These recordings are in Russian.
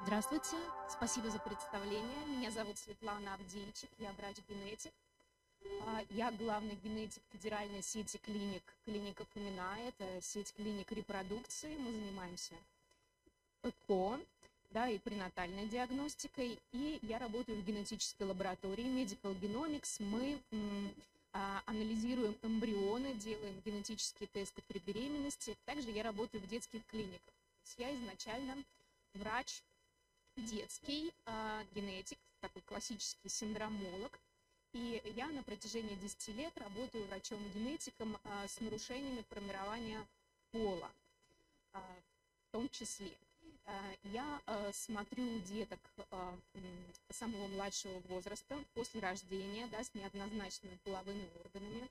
Здравствуйте, спасибо за представление. Меня зовут Светлана Авдейчик, я врач-генетик. Я главный генетик федеральной сети клиника Фомина. Это сеть клиник репродукции. Мы занимаемся ЭКО, да, и пренатальной диагностикой. И я работаю в генетической лаборатории Medical Genomics. Мы анализируем эмбрионы, делаем генетические тесты при беременности. Также я работаю в детских клиниках. То есть я изначально врач детский генетик, такой классический синдромолог. И я на протяжении 10 лет работаю врачом-генетиком с нарушениями формирования пола, в том числе. Я смотрю деток самого младшего возраста, после рождения, да, с неоднозначными половыми органами.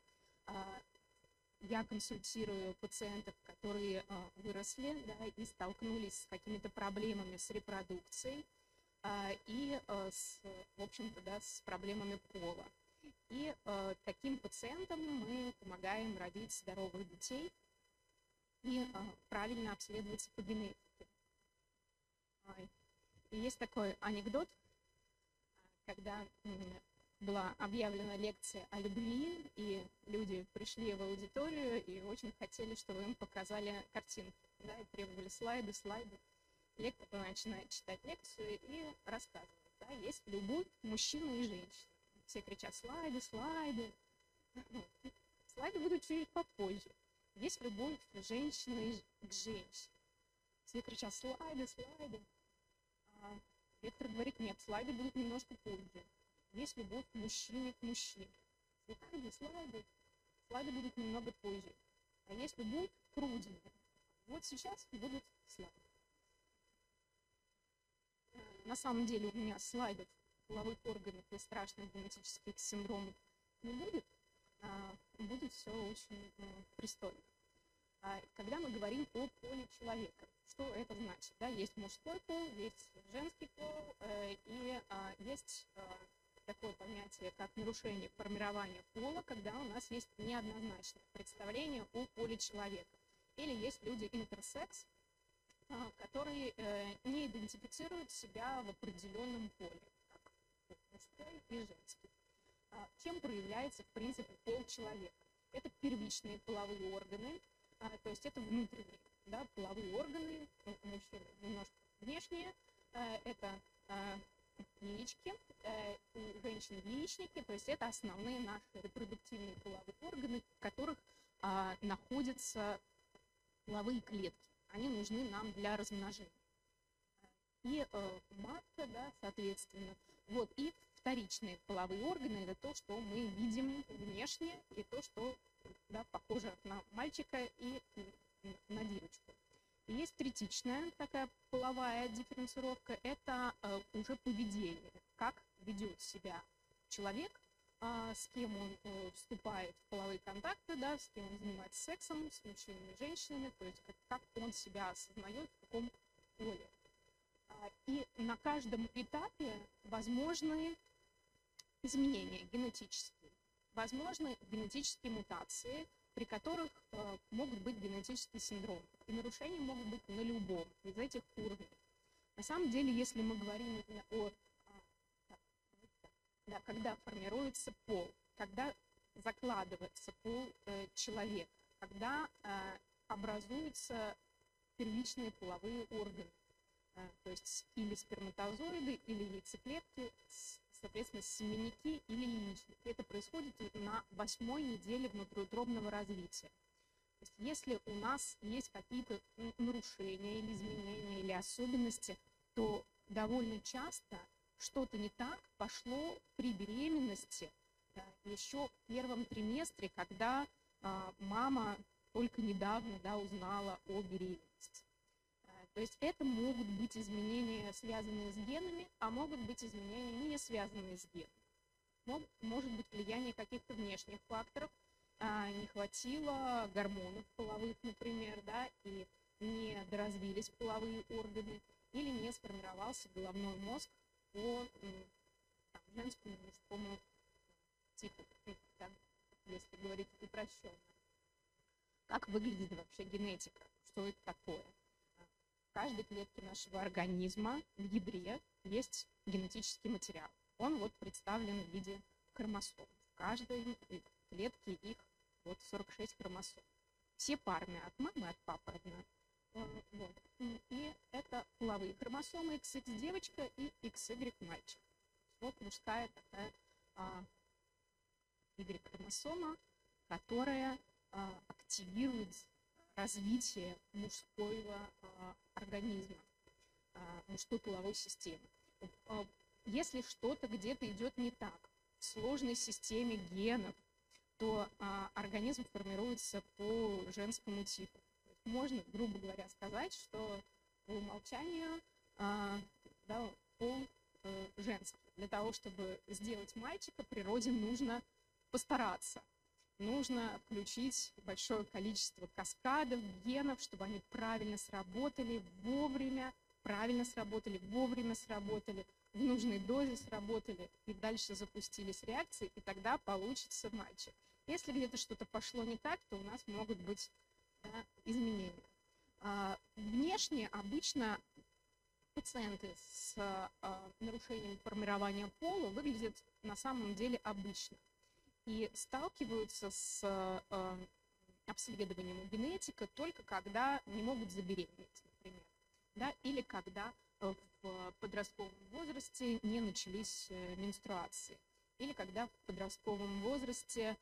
Я консультирую пациентов, которые выросли, да, и столкнулись с какими-то проблемами с репродукцией и, в общем-то, да, с проблемами пола. И таким пациентам мы помогаем родить здоровых детей и правильно обследоваться по генетике. И есть такой анекдот, когда была объявлена лекция о любви, и люди пришли в аудиторию и очень хотели, чтобы им показали картинки, да, и требовали слайды. Лектор начинает читать лекцию и рассказывает, да, есть любовь мужчины и женщины. Все кричат: слайды. Слайды будут чуть попозже. Есть любовь женщины к женщине. Все кричат: слайды. Лектор говорит: нет, слайды будут немножко позже. Есть любовь мужчины к мужчине. Слайды будут немного позже. А есть любовь к родине. Вот сейчас будут слайды. На самом деле у меня слайдов половых органов и страшных генетических синдромов не будет. Будет все очень пристойно. Когда мы говорим о поле человека, что это значит? Да, есть мужской пол, есть женский пол, и есть такое понятие, как нарушение формирования пола, когда у нас есть неоднозначное представление о поле человека. Или есть люди интерсекс, которые не идентифицируют себя в определенном поле, как мужской и женский. Чем проявляется, в принципе, пол человека? Это первичные половые органы, то есть это внутренние, да, половые органы, у мужчин немножко внешние, это яички, у женщин яичники, то есть это основные наши репродуктивные половые органы, в которых находятся половые клетки. Они нужны нам для размножения. И матка, да, соответственно. Вот, и вторичные половые органы – это то, что мы видим внешне, и то, что, да, похоже на мальчика и на девочку. И есть третичная такая половая дифференцировка – это уже поведение, как ведет себя человек, с кем он вступает в половые контакты, да, с кем он занимается сексом, с мужчинами и женщинами, то есть как он себя осознает, в каком поле. И на каждом этапе возможны изменения генетические, возможны генетические мутации, при которых могут быть генетические синдромы. И нарушения могут быть на любом из этих уровней. На самом деле, если мы говорим о когда формируется пол, когда закладывается пол человека, когда образуются первичные половые органы, то есть или сперматозоиды, или яйцеклетки, соответственно, семенники или яичники. Это происходит на 8-й неделе внутриутробного развития. То есть если у нас есть какие-то нарушения или изменения, или особенности, то довольно часто что-то не так пошло при беременности, еще в первом триместре, когда мама только недавно, да, узнала о беременности. То есть это могут быть изменения, связанные с генами, а могут быть изменения, не связанные с генами. Может быть влияние каких-то внешних факторов, не хватило гормонов половых, например, да, и не доразвились половые органы, или не сформировался головной мозг по женскому и мужскому типу, да, если говорить упрощенно. Как выглядит вообще генетика? Что это такое? в каждой клетке нашего организма в ядре есть генетический материал. Он вот представлен в виде хромосом. В каждой клетке их вот 46 хромосом. Все парные, от мамы, от папы одна. Вот. И это половые хромосомы XX девочка и XY мальчик. Вот мужская такая Y-хромосома, которая активирует развитие мужского организма, мужской половой системы. Если что-то где-то идет не так, в сложной системе генов, то организм формируется по женскому типу. Можно, грубо говоря, сказать, что по умолчанию пол женский. Для того, чтобы сделать мальчика, природе нужно постараться. Нужно включить большое количество каскадов, генов, чтобы они правильно сработали вовремя, в нужной дозе сработали, и дальше запустились реакции, и тогда получится мальчик. Если где-то что-то пошло не так, то у нас могут быть изменения. Внешне обычно пациенты с нарушением формирования пола выглядят на самом деле обычно и сталкиваются с обследованием генетика только когда не могут забеременеть, например, да, или когда в подростковом возрасте не начались менструации, или когда в подростковом возрасте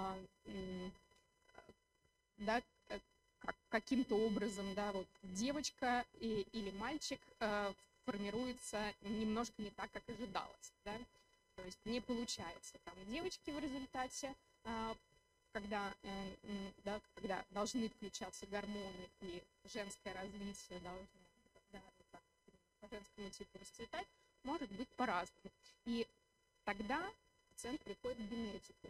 каким-то образом, вот девочка или мальчик формируется немножко не так, как ожидалось, да? То есть не получается там девочки в результате, когда должны включаться гормоны и женское развитие должно по женскому типу расцветать, может быть по-разному. И тогда пациент приходит к генетику.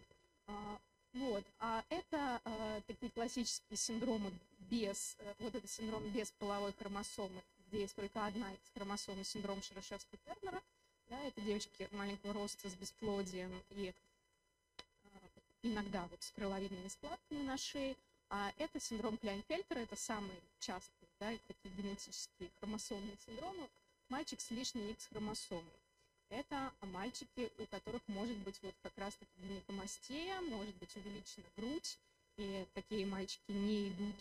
А это такие классические синдромы это синдром без половой хромосомы, где есть только одна X-хромосома, синдром Шерешевски-Тернера. Да, это девочки маленького роста с бесплодием и иногда с крыловидными складками на шее. А это синдром Кляйнфельтера, это самый частый, такие генетические хромосомные синдромы. Мальчик с лишней X-хромосомой. Это мальчики, у которых может быть как раз-таки гинекомастия, может быть увеличена грудь, и такие мальчики не идут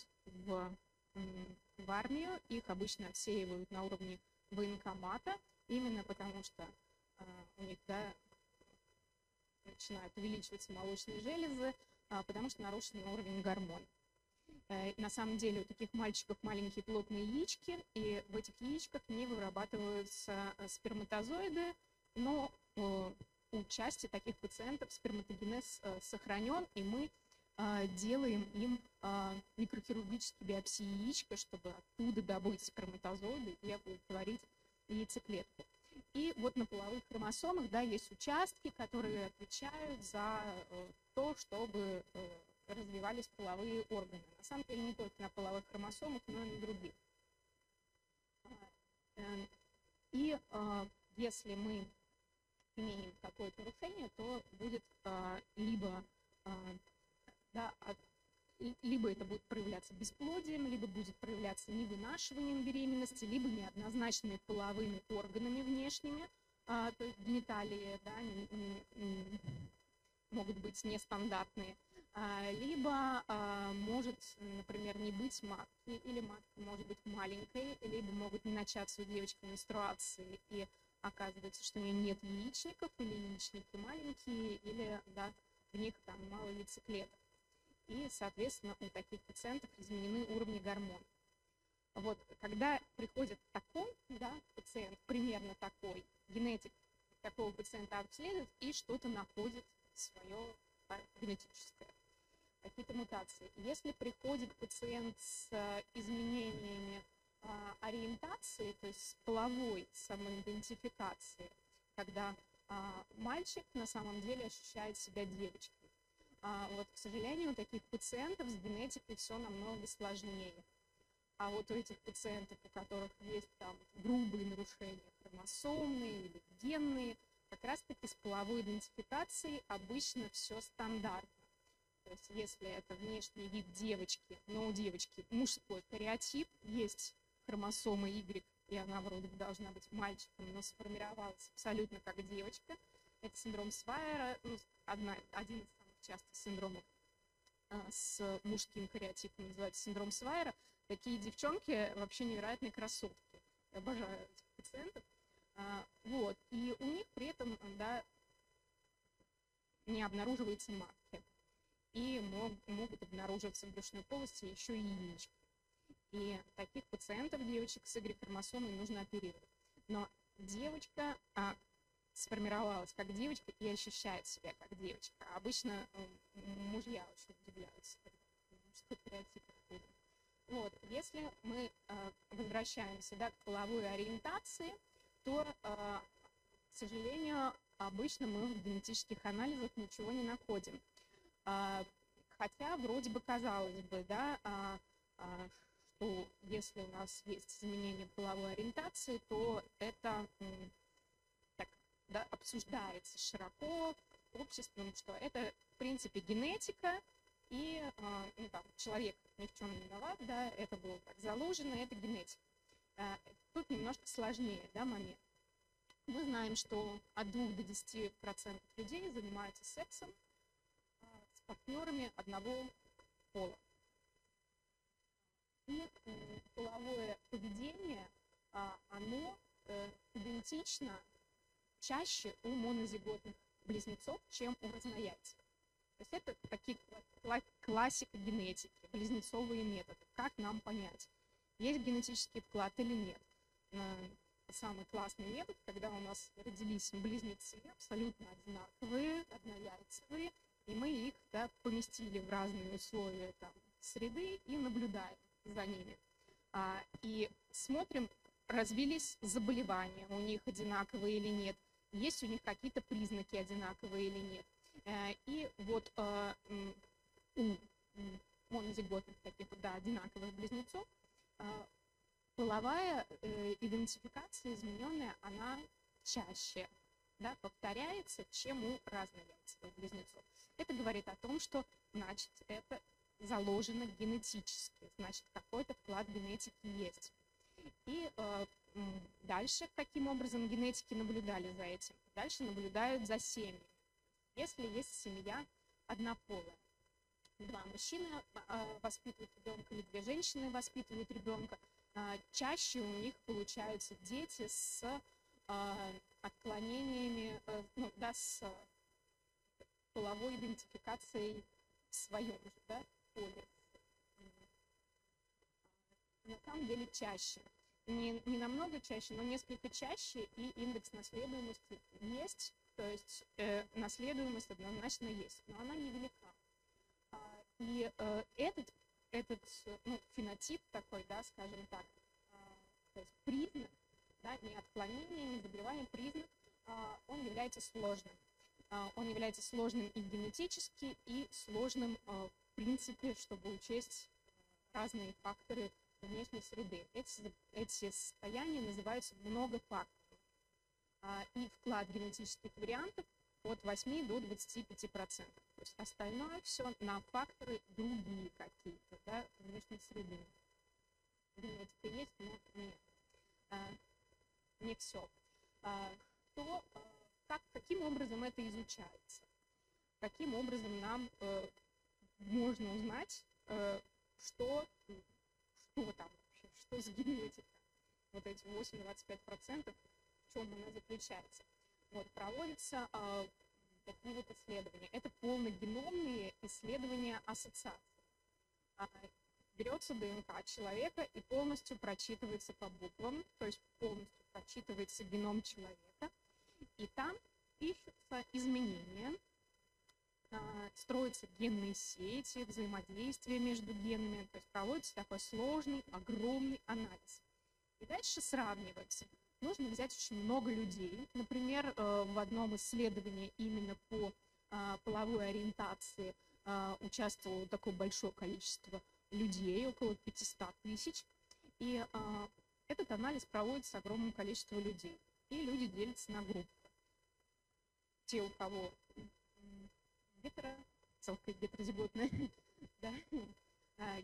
в армию, их обычно отсеивают на уровне военкомата, именно потому что у них начинают увеличиваться молочные железы, потому что нарушен уровень гормонов. На самом деле у таких мальчиков маленькие плотные яички, и в этих яичках не вырабатываются сперматозоиды, но у части таких пациентов сперматогенез сохранен, и мы делаем им микрохирургические биопсии яичка, чтобы оттуда добыть сперматозоиды и оплодотворить яйцеклетку. И на половых хромосомах есть участки, которые отвечают за то, чтобы развивались половые органы. На самом деле не только на половых хромосомах, но и на других. И если мы имеем какое-то нарушение, то будет либо это будет проявляться бесплодием, либо будет проявляться невынашиванием беременности, либо неоднозначными половыми органами внешними, то есть гениталии могут быть нестандартные, либо может, например, не быть матки, или матка может быть маленькой, либо могут не начаться у девочки менструации, и оказывается, что у нее нет яичников, или яичники маленькие, или в них мало яйцеклеток. И, соответственно, у таких пациентов изменены уровни гормонов. Когда приходит такой пациент, примерно такой, генетик такого пациента обследует и что-то находит свое генетическое, какие-то мутации. Если приходит пациент с изменениями ориентации, то есть с половой самоидентификацией, когда мальчик на самом деле ощущает себя девочкой. К сожалению, у таких пациентов с генетикой все намного сложнее. А у этих пациентов, у которых есть грубые нарушения хромосомные или генные, как раз-таки с половой идентификацией обычно все стандартно. То есть если это внешний вид девочки, но у девочки мужской кариотип, есть хромосома Y, и она вроде бы должна быть мальчиком, но сформировалась абсолютно как девочка. Это синдром Свайера, ну, один из самых частых синдромов с мужским кариотипом, называется синдром Свайера. Такие девчонки вообще невероятные красотки. Я обожаю этих пациентов. Вот. И у них при этом, да, не обнаруживаются матки. И могут обнаруживаться в брюшной полости еще и яички. И таких пациентов, девочек с Y-хромосомой, нужно оперировать. Но девочка сформировалась как девочка и ощущает себя как девочка. Обычно мужья очень удивляются, что стереотип такой. Вот. Если мы возвращаемся, да, к половой ориентации, то, к сожалению, обычно мы в генетических анализах ничего не находим. Хотя вроде бы казалось бы, да, что если у нас есть изменение половой ориентации, то это так, да, обсуждается широко обществом, что это в принципе генетика, и ну, там, человек ни в чем не виноват, да, это было так заложено, это генетика. Тут немножко сложнее, да, момент. Мы знаем, что от 2 до 10% людей занимаются сексом с партнерами одного пола. И половое поведение, оно идентично чаще у монозиготных близнецов, чем у разнояйцев. То есть это такие классика генетики, близнецовые методы. Как нам понять, есть генетический вклад или нет? Самый классный метод, когда у нас родились близнецы, абсолютно одинаковые, однояйцевые, и мы их, да, поместили в разные условия там, среды и наблюдаем за ними. И смотрим, развились заболевания, у них одинаковые или нет, есть у них какие-то признаки одинаковые или нет. И вот у монозиготных таких, да, одинаковых близнецов половая идентификация измененная, она чаще, да, повторяется, чем у разнояйцевых близнецов. Это говорит о том, что, значит, это заложено генетически, значит, какой-то вклад генетики есть. И дальше, каким образом генетики наблюдали за этим? Дальше наблюдают за семьями. Если есть семья однополая, 2 мужчины воспитывают ребенка или 2 женщины воспитывают ребенка, чаще у них получаются дети с отклонениями, ну, да, с половой идентификацией в своем же, да, поле. На самом деле чаще. Не намного чаще, но несколько чаще, и индекс наследуемости есть, то есть наследуемость однозначно есть, но она невелика. И этот ну, фенотип такой, да, скажем так, то есть признак, да, не отклонение, не заболевание, признак, он является сложным. Он является сложным и генетически, и сложным в принципе, чтобы учесть разные факторы внешней среды. Эти состояния называются многофакторными. И вклад генетических вариантов от 8 до 25%. То есть остальное все на факторы другие какие-то, да, внешней среды. Генетика есть, но не все. Каким образом это изучается? Каким образом нам можно узнать, что там вообще, что за генетика? Вот эти 8-25%, в чем она заключается? Вот, проводятся такие вот исследования. Это полногеномные исследования ассоциаций. Берется ДНК человека и полностью прочитывается по буквам, то есть полностью прочитывается геном человека, и там ищутся изменения, строятся генные сети, взаимодействие между генами, то есть проводится такой сложный, огромный анализ. И дальше сравнивается. Нужно взять очень много людей. Например, в одном исследовании именно по половой ориентации участвовало такое большое количество людей, около 500 тысяч. И этот анализ проводится с огромным количеством людей. И люди делятся на группы. Те, у кого целка гетерозиготная, да,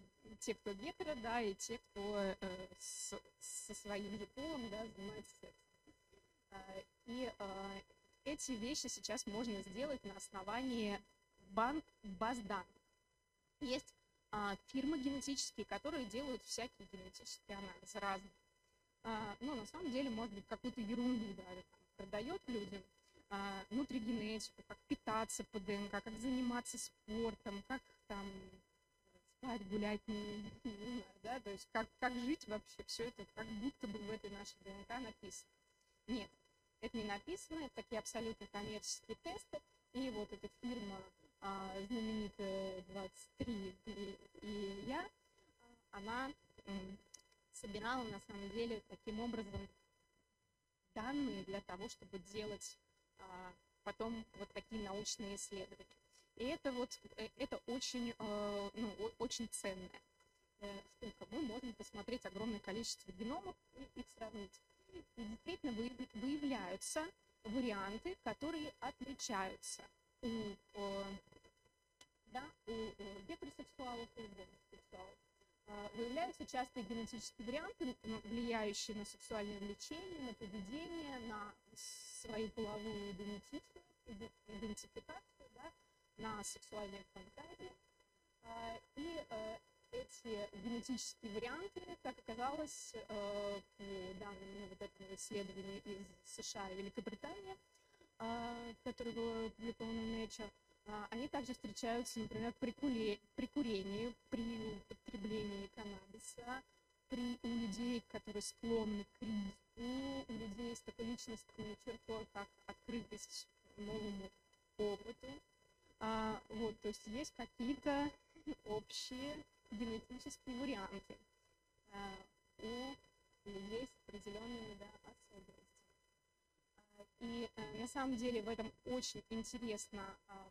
те, кто гетеро, да, и те, кто со своим же полом, да, занимается сексом. И эти вещи сейчас можно сделать на основании баз данных. Есть фирмы генетические, которые делают всякие генетические анализы разные. Но на самом деле, может быть, какую-то ерунду, да, продает людям нутригенетику, как питаться по ДНК, как заниматься спортом, как там спать, гулять, не знаю, да, то есть как жить вообще, все это как будто бы в этой нашей ДНК написано. Нет, это не написано, это такие абсолютно коммерческие тесты, и вот эта фирма знаменитая 23 и я, она собирала на самом деле таким образом данные для того, чтобы делать потом вот такие научные исследования. И это вот это очень, очень ценная штука. Мы можем посмотреть огромное количество геномов и их сравнить. И действительно выявляются варианты, которые отличаются у гетеросексуалов и гомосексуалов. Выявляются частые генетические варианты, влияющие на сексуальное влечение, на поведение, на свою половую идентификацию, да, на сексуальные фантазии. И эти генетические варианты, как оказалось, по данным вот этого исследования из США и Великобритании, которое было опубликовано в Nature, они также встречаются, например, при курении, при употреблении каннабиса, у людей, которые склонны к риску, у людей с такой личностной чертой, как открытость новому опыту. Вот, то есть есть какие-то общие генетические варианты у людей с определенными, да, особенностями. И на самом деле в этом очень интересно,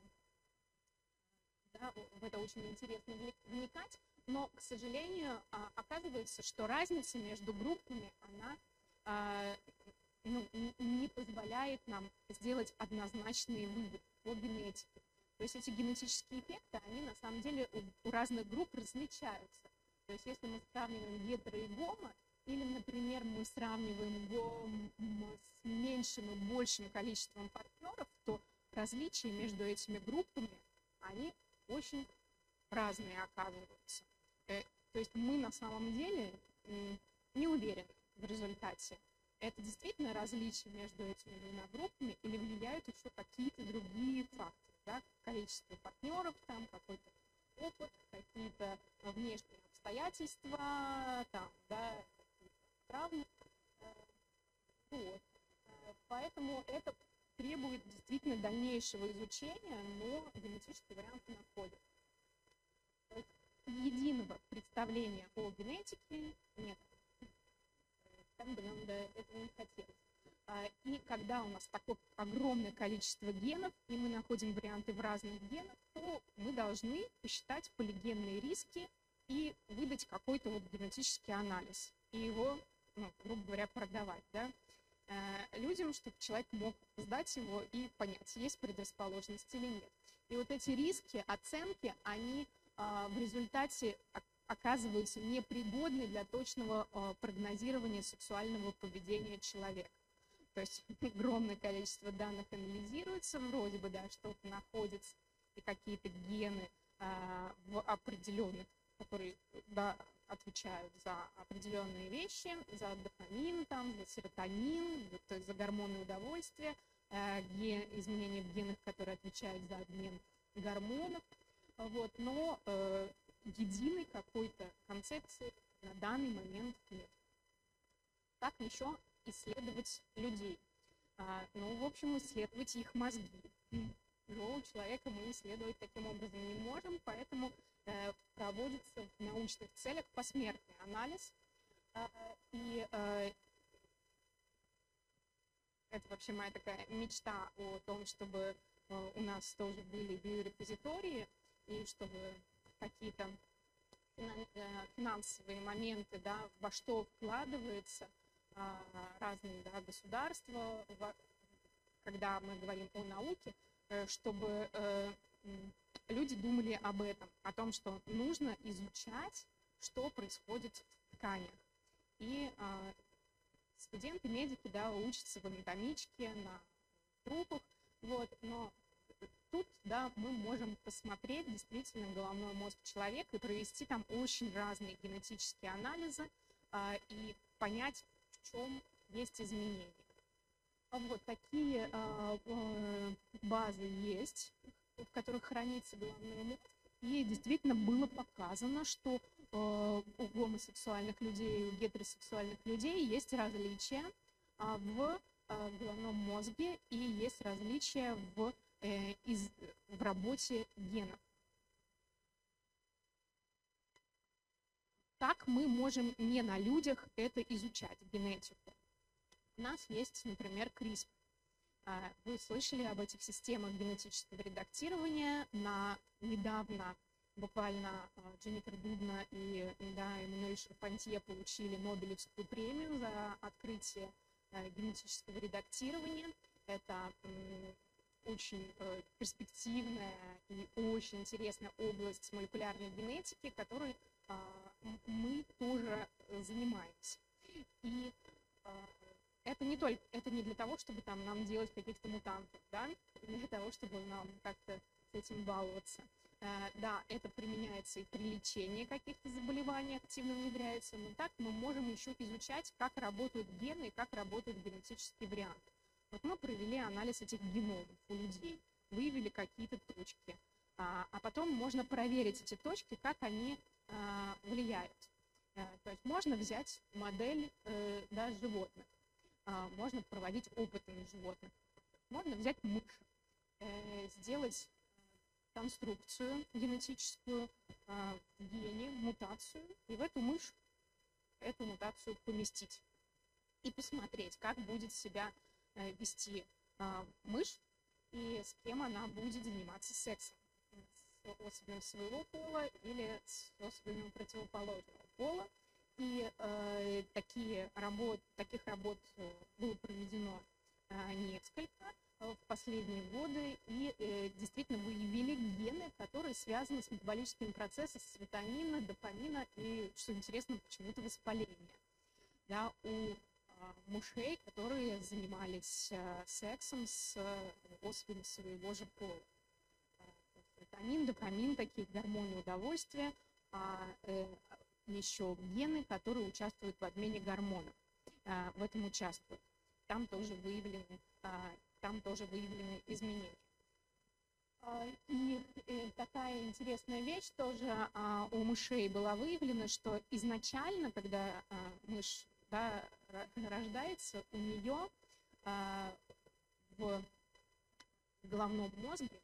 да, в это очень интересно вникать, но, к сожалению, оказывается, что разница между группами, она не позволяет нам сделать однозначные выводы по генетике. То есть эти генетические эффекты, они на самом деле у разных групп различаются. То есть если мы сравниваем гетеро и гомо, или, например, мы сравниваем гомо с меньшим и большим количеством партнеров, то различия между этими группами, они очень разные оказываются. То есть мы на самом деле не уверены в результате. Это действительно различия между этими двумя группами или влияют еще какие-то другие факторы, да? Количество партнеров, там какой-то опыт, какие-то внешние обстоятельства, там, да, травмы. Вот. Поэтому это требует действительно дальнейшего изучения, но генетические варианты находят. Единого представления о генетике нет. Как бы нам до этого не хотелось. И когда у нас такое огромное количество генов, и мы находим варианты в разных генах, то мы должны посчитать полигенные риски и выдать какой-то вот генетический анализ. И его, грубо говоря, продавать, да, людям, чтобы человек мог сдать его и понять, есть предрасположенность или нет. И вот эти риски, оценки, они в результате оказываются непригодны для точного прогнозирования сексуального поведения человека. То есть огромное количество данных анализируется, вроде бы, да, что-то находится, и какие-то гены в определенных, которые, да, отвечают за определенные вещи, за дофамин, там, за серотонин, то есть за гормоны удовольствия, изменения в генах, которые отвечают за обмен гормонов. Вот, но единой какой-то концепции на данный момент нет. Как еще исследовать людей? В общем, исследовать их мозги. Но у человека мы исследовать таким образом не можем, поэтому проводится в научных целях посмертный анализ. И это вообще моя такая мечта о том, чтобы у нас тоже были биорепозитории, и чтобы какие-то финансовые моменты, да, во что вкладывается разные, да, государства, когда мы говорим о науке, чтобы люди думали об этом, о том, что нужно изучать что происходит в тканях. И студенты-медики, да, учатся в анатомичке, на трупах, вот, но тут, да, мы можем посмотреть действительно головной мозг человека и провести там очень разные генетические анализы и понять, в чем есть изменения. Вот такие базы есть, в которых хранится головной мозг. И действительно было показано, что у гомосексуальных людей и у гетеросексуальных людей есть различия в головном мозге и есть различия в работе генов. Так мы можем не на людях это изучать, генетику. У нас есть, например, CRISPR. Вы слышали об этих системах генетического редактирования. Недавно буквально Дженнифер Дудна и Эммануэль Шарпантье получили Нобелевскую премию за открытие генетического редактирования. Это очень перспективная и очень интересная область молекулярной генетики, которой мы тоже занимаемся. И это не для того, чтобы там нам делать каких-то мутантов, да, для того, чтобы нам как-то с этим баловаться. Да, это применяется и при лечении каких-то заболеваний, активно внедряется, но так мы можем еще изучать, как работают гены и как работают генетические варианты. Вот мы провели анализ этих геномов у людей, выявили какие-то точки, а потом можно проверить эти точки, как они влияют. То есть можно взять модель животных, можно проводить опыты на животных, можно взять мышь, сделать конструкцию генетическую в гене, мутацию, и в эту мышь эту мутацию поместить и посмотреть, как будет себя вести мышь и с кем она будет заниматься сексом. С особью своего пола или с особью противоположного пола. И таких работ было проведено несколько в последние годы, и действительно выявили гены, которые связаны с метаболическими процессами серотонина, допамина и, что интересно, почему-то воспаления. Да, у мышей, которые занимались сексом с особями своего же пола. Серотонин, допамин, такие гормоны удовольствия, еще гены, которые участвуют в обмене гормонов, в этом участвуют. Там тоже выявлены изменения. И такая интересная вещь тоже у мышей была выявлена, что изначально, когда мышь рождается, у нее в головном мозге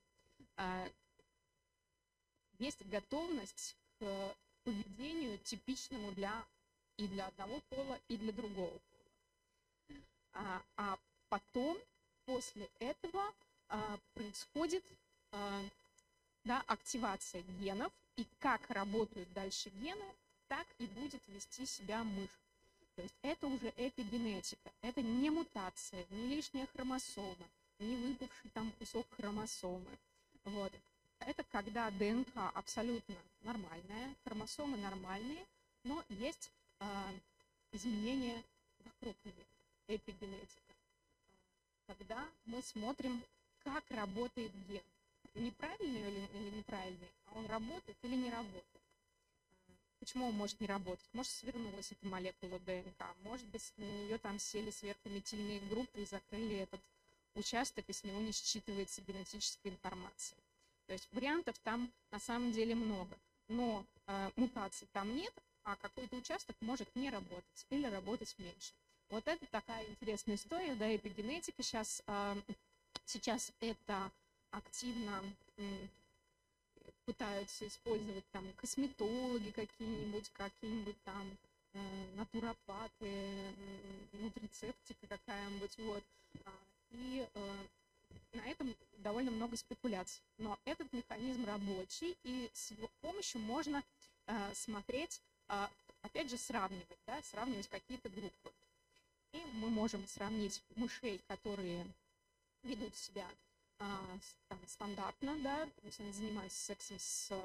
есть готовность к поведению, типичному для одного пола и для другого пола. А потом, после этого, происходит активация генов, и как работают дальше гены, так и будет вести себя мышь. То есть это уже эпигенетика, это не мутация, не лишняя хромосома, не выпавший там кусок хромосомы. Вот. Это когда ДНК абсолютно нормальная, хромосомы нормальные, но есть изменения вокруг них, эпигенетика. Когда мы смотрим, как работает ген. Неправильный или неправильный, а он работает или не работает. Почему он может не работать? Может, свернулась эта молекула ДНК, может быть, на нее там сели сверху метильные группы и закрыли этот участок, и с него не считывается генетическая информация. То есть вариантов там на самом деле много, но мутаций там нет, а какой-то участок может не работать или работать меньше. Вот это такая интересная история, да, эпигенетика. Сейчас это активно пытаются использовать там косметологи какие-нибудь там натуропаты, нутрицептика какая-нибудь, вот. И на этом довольно много спекуляций. Но этот механизм рабочий, и с его помощью можно смотреть, опять же, сравнивать какие-то группы. И мы можем сравнить мышей, которые ведут себя стандартно, да, то есть они занимаются сексом с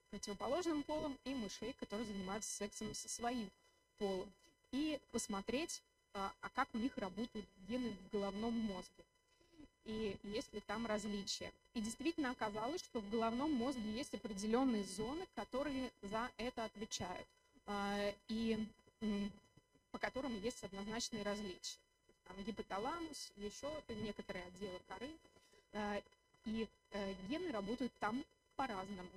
противоположным полом, и мышей, которые занимаются сексом со своим полом. И посмотреть, как у них работают гены в головном мозге. И есть ли там различия. И действительно оказалось, что в головном мозге есть определенные зоны, которые за это отвечают, и по которым есть однозначные различия. Там гипоталамус, еще некоторые отделы коры, и гены работают там по-разному.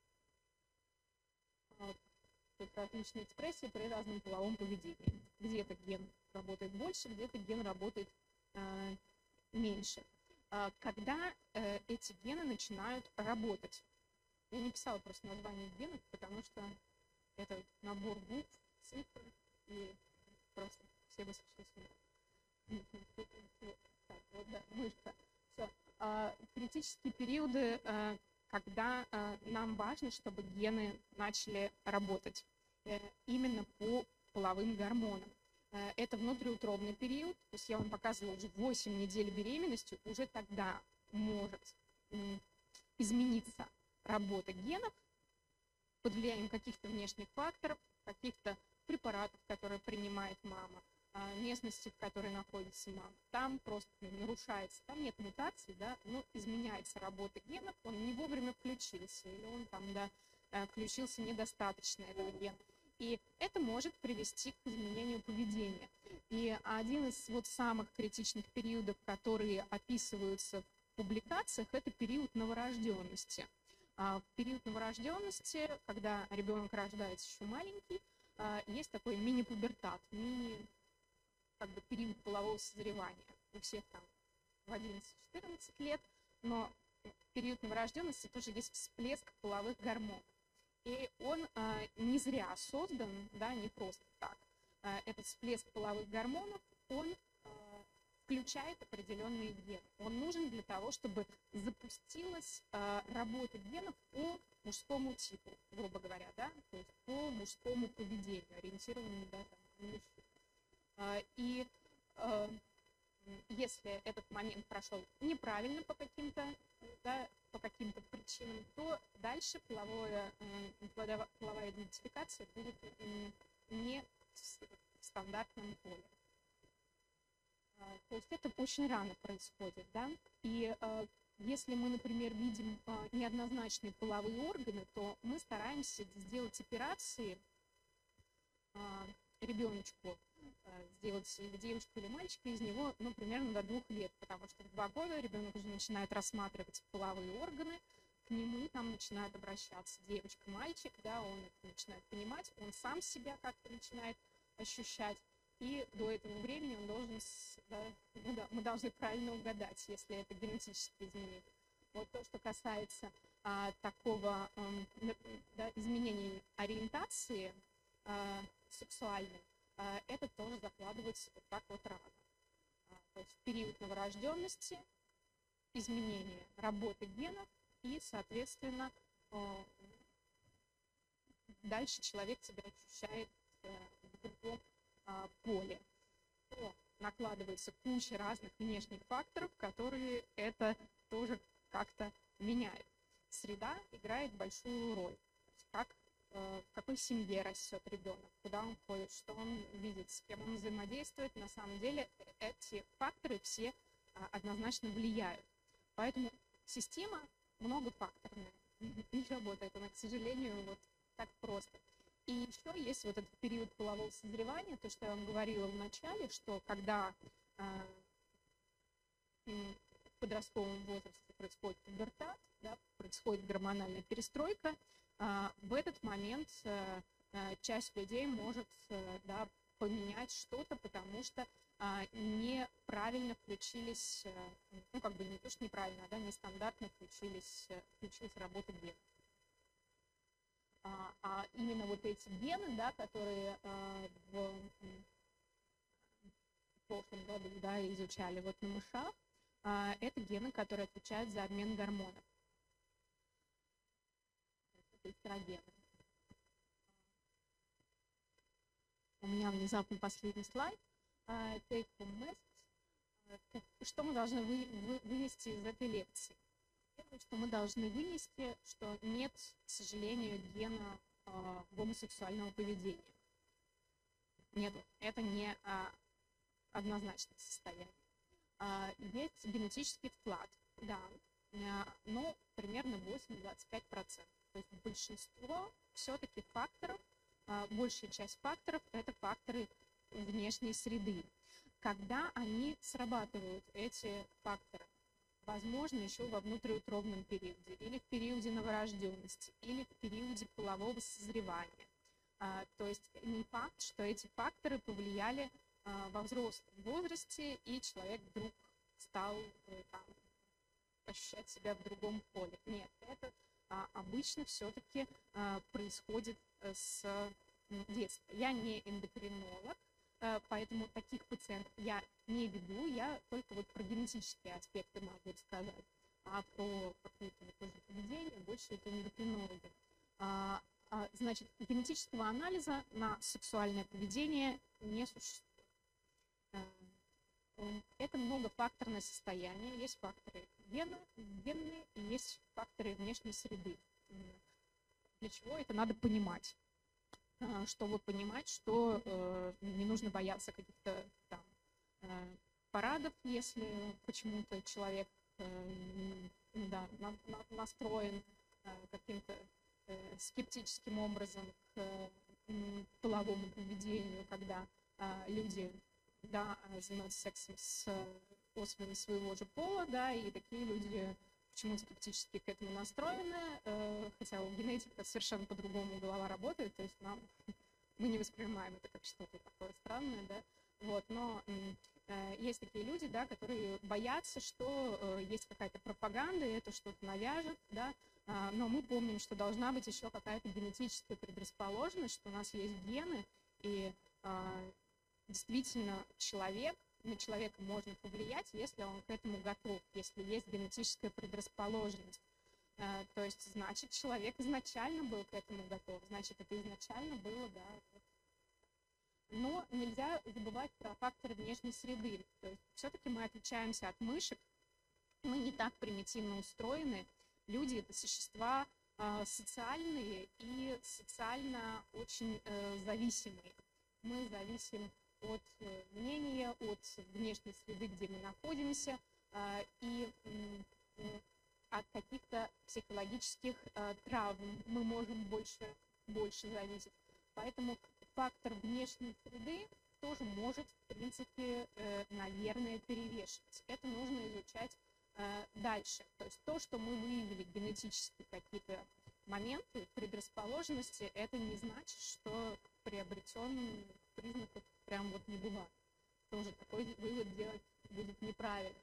Тут различные экспрессии при разном половом поведении. Где-то ген работает больше, где-то ген работает меньше. Когда эти гены начинают работать. Я не писала просто название генов, потому что это набор букв, цифр, и просто все бы сошли с ума. Так, вот, да, мышка. Все. Критические периоды, когда нам важно, чтобы гены начали работать именно по половым гормонам. Это внутриутробный период, то есть я вам показывала уже 8 недель беременности, уже тогда может измениться работа генов под влиянием каких-то внешних факторов, каких-то препаратов, которые принимает мама, местности, в которой находится мама. Там просто нарушается, там нет мутаций, да, но изменяется работа генов, он не вовремя включился, или он там, да, включился недостаточно этого гена. И это может привести к изменению поведения. И один из вот самых критичных периодов, которые описываются в публикациях, это период новорожденности. В период новорожденности, когда ребенок рождается еще маленький, есть такой мини-пубертат, период полового созревания. У всех там в 11-14 лет, но в период новорожденности тоже есть всплеск половых гормонов. И он не зря создан, да, не просто так. Этот всплеск половых гормонов, он включает определенные гены. Он нужен для того, чтобы запустилась работа генов по мужскому типу, грубо говоря, да, то есть по мужскому поведению, ориентированному, да, там, на мужчин. И если этот момент прошел неправильно по каким-то, да, по каким-то причинам, то дальше половая идентификация будет не в стандартном поле. То есть это очень рано происходит, да, и если мы, например, видим неоднозначные половые органы, то мы стараемся сделать операции ребеночку, сделать или девочку, или мальчика из него, ну, примерно до 2 лет, потому что в 2 года ребенок уже начинает рассматривать половые органы, к нему там начинают обращаться девочка, мальчик, да, он это начинает понимать, он сам себя как-то начинает ощущать, и до этого времени он должен, да, мы должны правильно угадать, если это генетические изменения. Вот то, что касается такого да, изменения ориентации сексуальной, это тоже закладывается вот так вот рано. То есть в период новорожденности изменение работы генов и, соответственно, дальше человек себя ощущает в другом поле. Но накладывается куча разных внешних факторов, которые это тоже как-то меняют. Среда играет большую роль. Как в какой семье растет ребенок, куда он ходит, что он видит, с кем он взаимодействует. На самом деле эти факторы все однозначно влияют. Поэтому система многофакторная. Не работает она, к сожалению, вот так просто. И еще есть вот этот период полового созревания, то, что я вам говорила в начале, что когда в подростковом возрасте происходит пубертат, да, происходит гормональная перестройка, в этот момент часть людей может, да, поменять что-то, потому что неправильно включились, ну, как бы не то, что неправильно, да, нестандартно включилась работа генов. А именно вот эти гены, да, которые в прошлом году, да, изучали вот на мышах, это гены, которые отвечают за обмен гормонов. Это эстрогены. У меня внезапно последний слайд. Take home message. Что мы должны вынести из этой лекции? Первое, что мы должны вынести, что нет, к сожалению, гена гомосексуального поведения. Нет, это не однозначное состояние. Есть генетический вклад, да, но примерно 8-25%. То есть большинство все-таки факторов, большая часть факторов – это факторы внешней среды. Когда они срабатывают, эти факторы, возможно, еще во внутриутробном периоде, или в периоде новорожденности, или в периоде полового созревания. То есть не факт, что эти факторы повлияли во взрослом возрасте, и человек вдруг стал ощущать себя в другом поле. Нет, это обычно все-таки происходит с детства. Я не эндокринолог, поэтому таких пациентов я не веду, я только вот про генетические аспекты могу сказать, а про какое-то поведение больше это эндокринологи. Значит, генетического анализа на сексуальное поведение не существует. Это многофакторное состояние. Есть факторы генные и есть факторы внешней среды. Для чего это надо понимать? Чтобы понимать, что не нужно бояться каких-то там парадов, если почему-то человек настроен каким-то скептическим образом к половому поведению, когда люди занимаются сексом с особями своего же пола, да, и такие люди почему-то скептически к этому настроены, хотя у генетика совершенно по-другому голова работает, то есть мы не воспринимаем это как что-то такое странное, да, вот, но есть такие люди, да, которые боятся, что есть какая-то пропаганда, и это что-то навяжет, да, но мы помним, что должна быть еще какая-то генетическая предрасположенность, что у нас есть гены, и действительно на человека можно повлиять, если он к этому готов, если есть генетическая предрасположенность. То есть, значит, человек изначально был к этому готов, значит, это изначально было, да. Но нельзя забывать про факторы внешней среды. То есть все-таки мы отличаемся от мышек, мы не так примитивно устроены. Люди – это существа социальные и социально очень зависимые. Мы зависим от мнения, от внешней среды, где мы находимся, и от каких-то психологических травм мы можем больше зависеть. Поэтому фактор внешней среды тоже может, в принципе, наверное, перевешивать. Это нужно изучать дальше. То есть то, что мы выявили генетически какие-то моменты предрасположенности, это не значит, что приобретенных признаков прям вот не бывает. Тоже такой вывод делать будет неправильно.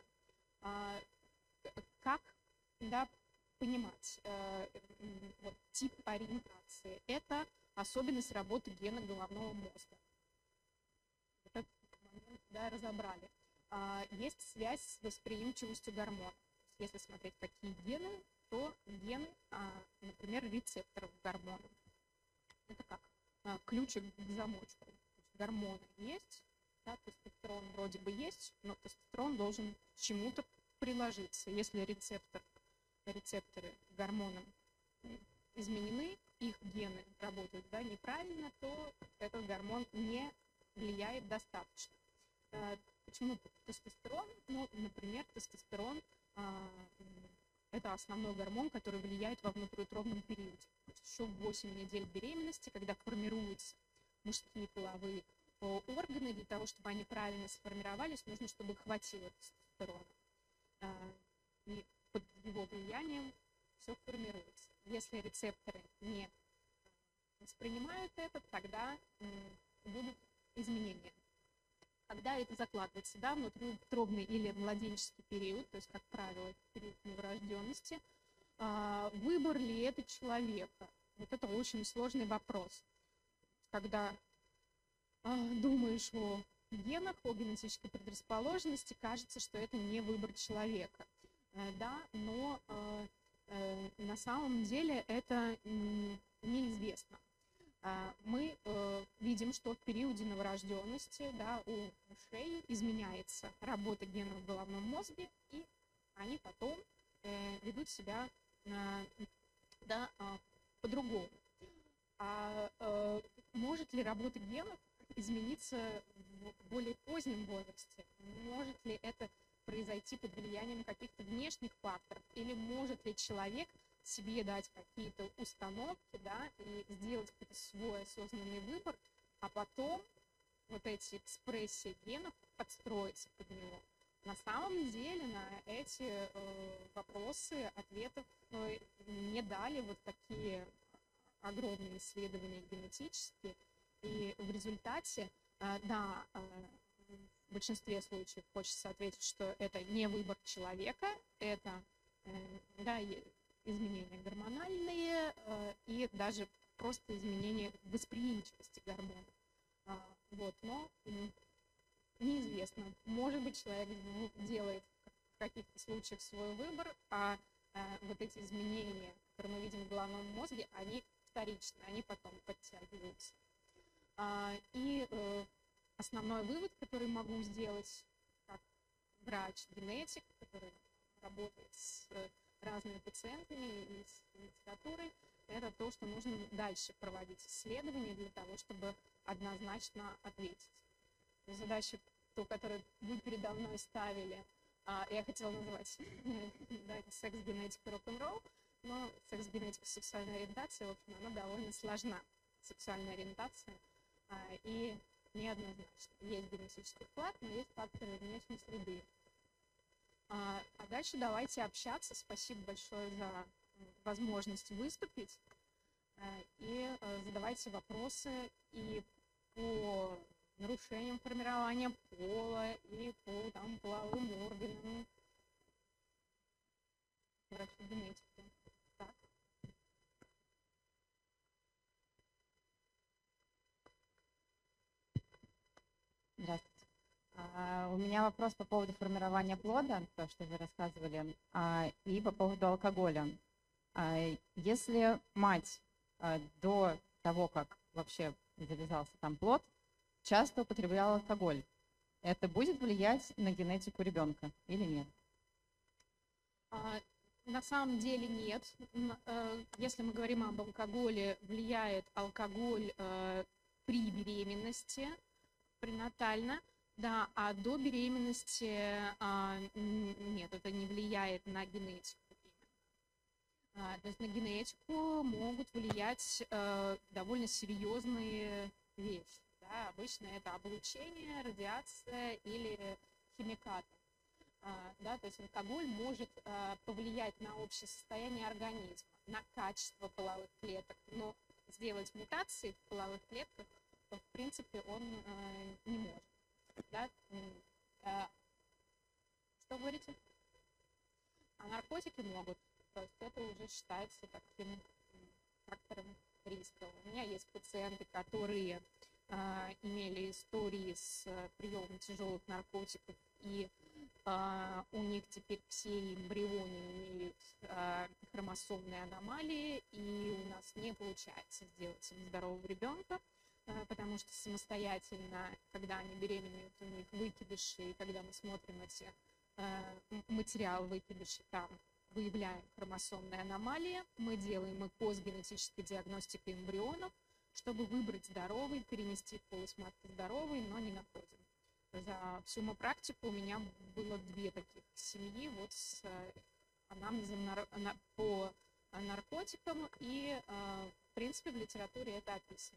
Как, да, понимать вот, тип ориентации? Это особенность работы гена головного мозга. Вот этот момент, да, разобрали. Есть связь с восприимчивостью гормонов. Если смотреть, какие гены, то гены, например, рецепторов гормонов. Это как ключик к замочку. Гормоны есть, да, тестостерон вроде бы есть, но тестостерон должен к чему-то приложиться. Если рецепторы гормонам изменены, их гены работают, да, неправильно, то этот гормон не влияет достаточно. Почему тестостерон? Ну, например, тестостерон это основной гормон, который влияет во внутриутробном периоде. Еще в 8 недель беременности, когда формируются мужские половые органы, для того, чтобы они правильно сформировались, нужно, чтобы хватило тестостерона. И под его влиянием все формируется. Если рецепторы не воспринимают это, тогда будут изменения. Когда это закладывается, да, внутриутробный или младенческий период, то есть, как правило, это период новорожденности, выбор ли это человека? Вот это очень сложный вопрос. Когда думаешь о генах, о генетической предрасположенности, кажется, что это не выбор человека. Да, но на самом деле это неизвестно. Мы видим, что в периоде новорожденности, да, у мышей изменяется работа генов в головном мозге, и они потом ведут себя да, по-другому. Может ли работа генов измениться в более позднем возрасте? Может ли это произойти под влиянием каких-то внешних факторов? Или может ли человек себе дать какие-то установки, да, и сделать какой-то свой осознанный выбор, а потом вот эти экспрессии генов подстроиться под него? На самом деле на эти вопросы ответов не дали вот такие огромные исследования генетические. И в результате, да, в большинстве случаев хочется ответить, что это не выбор человека, это да, изменения гормональные и даже просто изменения восприимчивости гормонов. Вот, но неизвестно. Может быть, человек делает в каких-то случаях свой выбор, а вот эти изменения, которые мы видим в головном мозге, они вторичны, они потом подтягиваются. И основной вывод, который могу сделать как врач-генетик, который работает с разными пациентами и с литературой, это то, что нужно дальше проводить исследования для того, чтобы однозначно ответить. Задачу, ту, которую вы передо мной ставили, я хотела назвать да, секс-генетика рок-н-ролл, но секс-генетика сексуальной ориентации, в общем, она довольно сложна. Сексуальная ориентация и неоднозначно. Есть генетический вклад, но есть факторы внешней среды. А дальше давайте общаться. Спасибо большое за возможность выступить. И задавайте вопросы и по нарушениям формирования пола, и по там, половым органам. Врачи-генетики. Так. Здравствуйте. У меня вопрос по поводу формирования плода, то, что вы рассказывали, и по поводу алкоголя. Если мать до того, как вообще завязался там плод, часто употребляла алкоголь, это будет влиять на генетику ребенка или нет? На самом деле нет. Если мы говорим об алкоголе, влияет алкоголь при беременности, пренатально, да, а до беременности нет, это не влияет на генетику. То есть на генетику могут влиять довольно серьезные вещи. Да? Обычно это облучение, радиация или химикаты. Да? То есть алкоголь может повлиять на общее состояние организма, на качество половых клеток, но сделать мутации в половых клетках, в принципе, он не может. Да? Что говорите? А наркотики могут. То есть это уже считается таким фактором риска. У меня есть пациенты, которые имели истории с приемом тяжелых наркотиков, и у них теперь все эмбрионы имеют хромосомные аномалии, и у нас не получается сделать им здорового ребенка, потому что самостоятельно, когда они беременеют, у них выкидыши, и когда мы смотрим эти материал выкидышей, там выявляем хромосомные аномалии, мы делаем ЭКО с генетической диагностикой эмбрионов, чтобы выбрать здоровый, перенести в полость матки здоровый, но не находим. За всю мою практику у меня было 2 таких семьи вот с анамнезом по наркотикам, и, в принципе, в литературе это описано.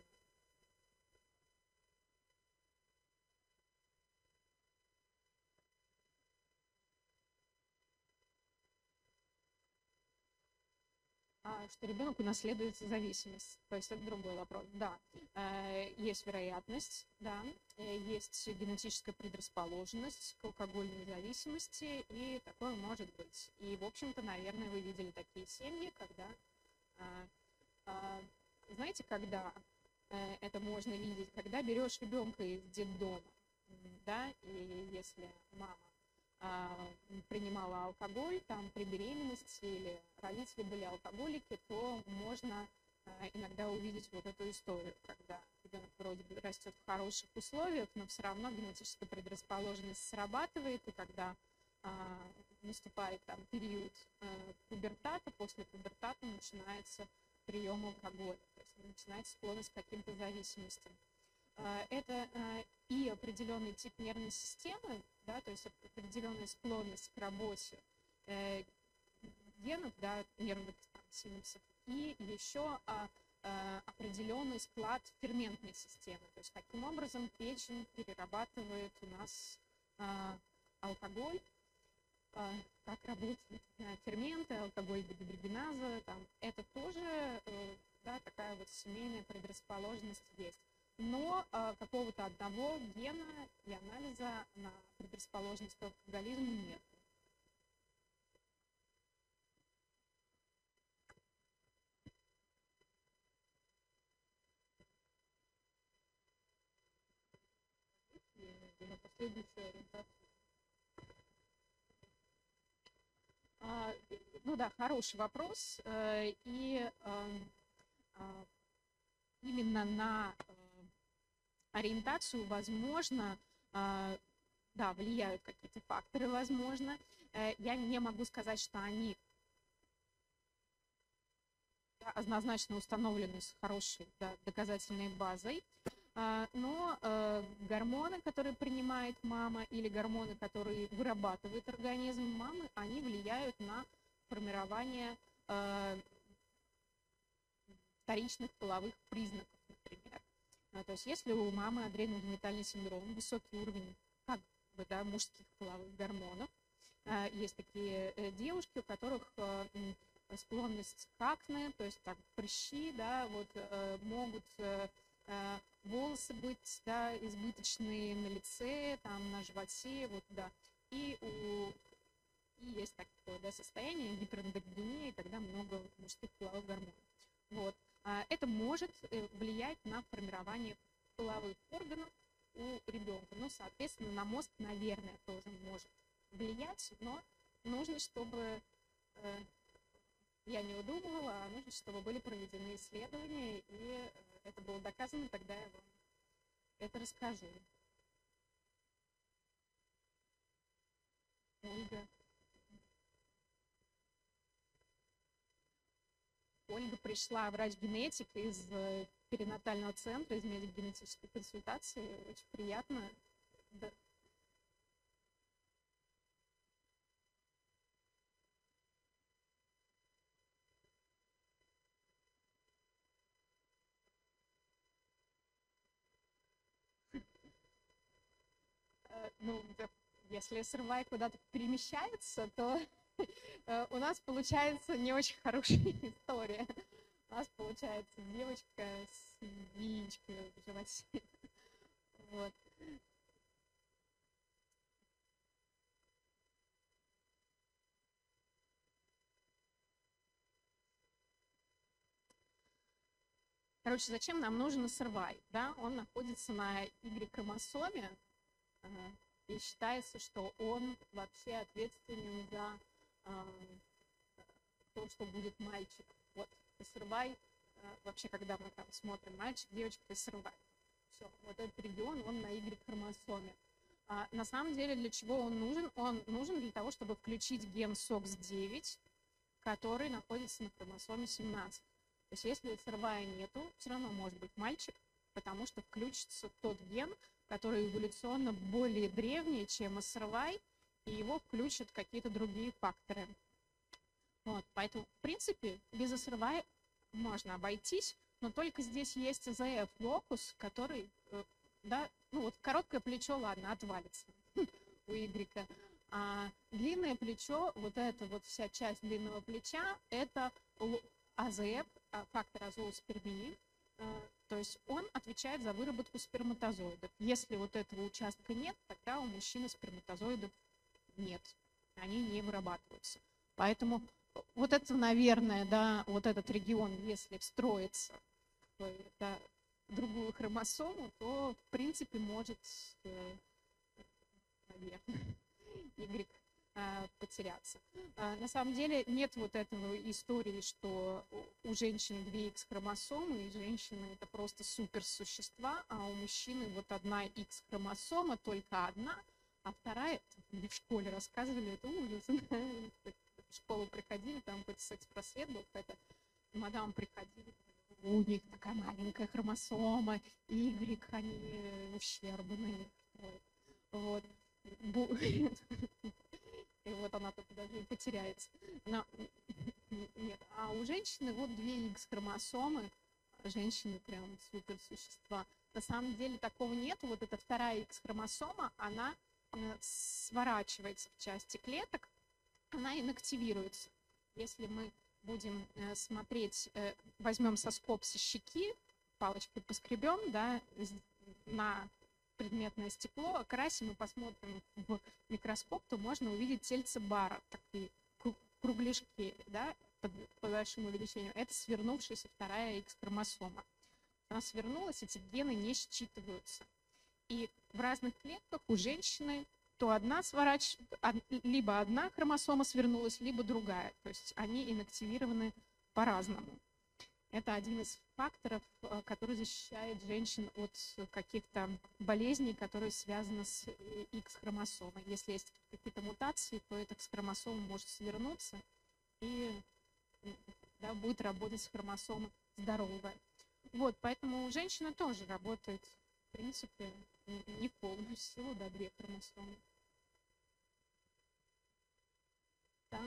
Что ребенок унаследует зависимость. То есть это другой вопрос. Да, есть вероятность, да, есть генетическая предрасположенность к алкогольной зависимости, и такое может быть. И, в общем-то, наверное, вы видели такие семьи, когда, знаете, когда это можно видеть, когда берешь ребенка из детдома, да, и если мама принимала алкоголь там при беременности или родители были алкоголики, то можно иногда увидеть вот эту историю, когда ребенок вроде бы растет в хороших условиях, но все равно генетическая предрасположенность срабатывает, и когда наступает там период пубертата, после пубертата начинается прием алкоголя, то есть начинается склонность к каким-то зависимостям. Это и определенный тип нервной системы, да, то есть определенная склонность к работе генов, да, нервных синапсов, и еще определенный склад ферментной системы, то есть каким образом печень перерабатывает у нас алкоголь, как работают ферменты, алкоголь дегидрогеназа, это тоже да, такая вот семейная предрасположенность есть. Но какого-то одного гена и анализа на предрасположенность к алкоголизму нет. На последующую ориентацию. Ну да, хороший вопрос. И именно на ориентацию, возможно, да, влияют какие-то факторы, возможно. Я не могу сказать, что они однозначно установлены с хорошей, да, доказательной базой. Но гормоны, которые принимает мама, или гормоны, которые вырабатывает организм мамы, они влияют на формирование вторичных половых признаков, например. То есть если у мамы адреногенитальный синдром, высокий уровень как бы, да, мужских половых гормонов, есть такие девушки, у которых склонность к акне, то есть так, прыщи, да, вот, могут волосы быть, да, избыточные на лице, там, на животе, вот, да. И есть такое, да, состояние гиперэндогении, когда много мужских половых гормонов. Вот. Это может влиять на формирование половых органов у ребенка. Ну, соответственно, на мозг, наверное, тоже может влиять, но нужно, чтобы я не удумывала, а нужно, чтобы были проведены исследования, и это было доказано, тогда я вам это расскажу. Ольга пришла, врач-генетик из перинатального центра, из медико-генетической консультации. Очень приятно. Да. Ну, если СРВ куда-то перемещается, то у нас получается не очень хорошая история. У нас получается девочка с яичкой в животе. Вот. Короче, зачем нам нужен СРВ? Да? Он находится на Y-хромосоме, и считается, что он вообще ответственен за то, что будет мальчик. Вот СРВ, вообще, когда мы там смотрим мальчик, девочка, СРВ. Все, вот этот регион, он на Y-хромосоме. На самом деле, для чего он нужен? Он нужен для того, чтобы включить ген SOX9, который находится на хромосоме 17. То есть если СРВ нету, все равно может быть мальчик, потому что включится тот ген, который эволюционно более древний, чем СРВ, и его включат какие-то другие факторы. Вот, поэтому, в принципе, без СРВ можно обойтись, но только здесь есть АЗФ-локус, который, да, ну вот короткое плечо, ладно, отвалится у Y. А длинное плечо, вот эта вот вся часть длинного плеча, это АЗФ, фактор азооспермии, то есть он отвечает за выработку сперматозоидов. Если вот этого участка нет, тогда у мужчины сперматозоидов нет, они не вырабатываются. Поэтому вот это, наверное, да, вот этот регион, если встроится в, да, другую хромосому, то, в принципе, может, наверное, Y потеряться. На самом деле нет вот этого истории, что у женщин 2 X-хромосомы, и женщины это просто суперсущества, а у мужчины вот одна X-хромосома, только одна, А вторая, мне в школе рассказывали, это ужас. В школу приходили, там какой-то секс-просвет был, какая-то мадам приходили, у них такая маленькая хромосома, Y, они ущербные. Вот. И вот она тут даже и потеряется. Но, нет. А у женщины вот 2 X-хромосомы, женщины прям суперсущества. На самом деле такого нету. Вот эта вторая X-хромосома, она сворачивается в части клеток, она инактивируется. Если мы будем смотреть, возьмем соскоб со щеки, палочкой поскребем, да, на предметное стекло, окрасим и посмотрим в микроскоп, то можно увидеть тельце бара, такие кругляшки, да, по большим увеличениям. Это свернувшаяся вторая X-хромосома. Она свернулась, эти гены не считываются. И в разных клетках у женщины то либо одна хромосома свернулась, либо другая. То есть они инактивированы по-разному. Это один из факторов, который защищает женщин от каких-то болезней, которые связаны с X-хромосомой. Если есть какие-то мутации, то эта X-хромосома может свернуться, и да, будет работать хромосома здоровая. Вот, поэтому женщина тоже работает, в принципе, не в полную силу, да, 2 хромосомы. Да.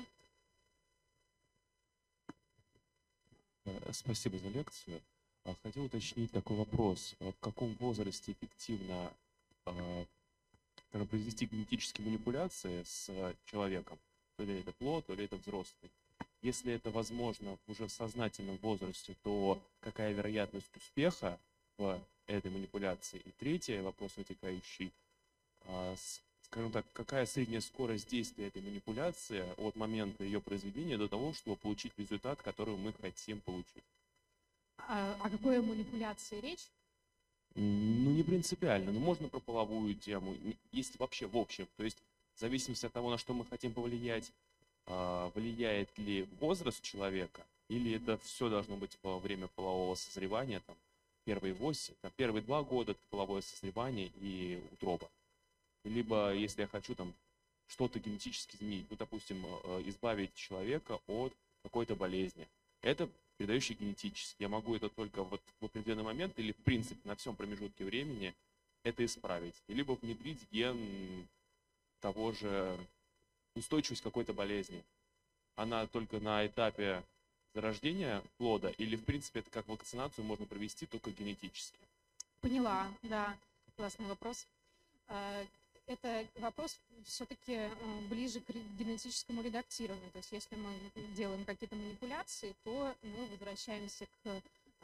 Спасибо за лекцию. Хотел уточнить такой вопрос. В каком возрасте эффективно произвести генетические манипуляции с человеком? То ли это плод, то ли это взрослый. Если это возможно уже в сознательном возрасте, то какая вероятность успеха в этой манипуляции? И третий вопрос вытекающий. Скажем так, какая средняя скорость действия этой манипуляции от момента ее произведения до того, чтобы получить результат, который мы хотим получить? О какой манипуляции речь? Ну, не принципиально, но можно про половую тему, если вообще в общем. То есть в зависимости от того, на что мы хотим повлиять, влияет ли возраст человека, или это все должно быть во время полового созревания, там, первые 2 года это половое созревание и утроба. Либо если я хочу там что-то генетически изменить, ну, допустим, избавить человека от какой-то болезни. Это передающий генетически. Я могу это только вот в определенный момент или, в принципе, на всем промежутке времени это исправить. Либо внедрить ген того же, устойчивость какой-то болезни. Она только на этапе зарождения плода или, в принципе, это как вакцинацию можно провести только генетически? Поняла, да. Классный вопрос. Это вопрос все-таки ближе к генетическому редактированию. То есть если мы делаем какие-то манипуляции, то мы возвращаемся к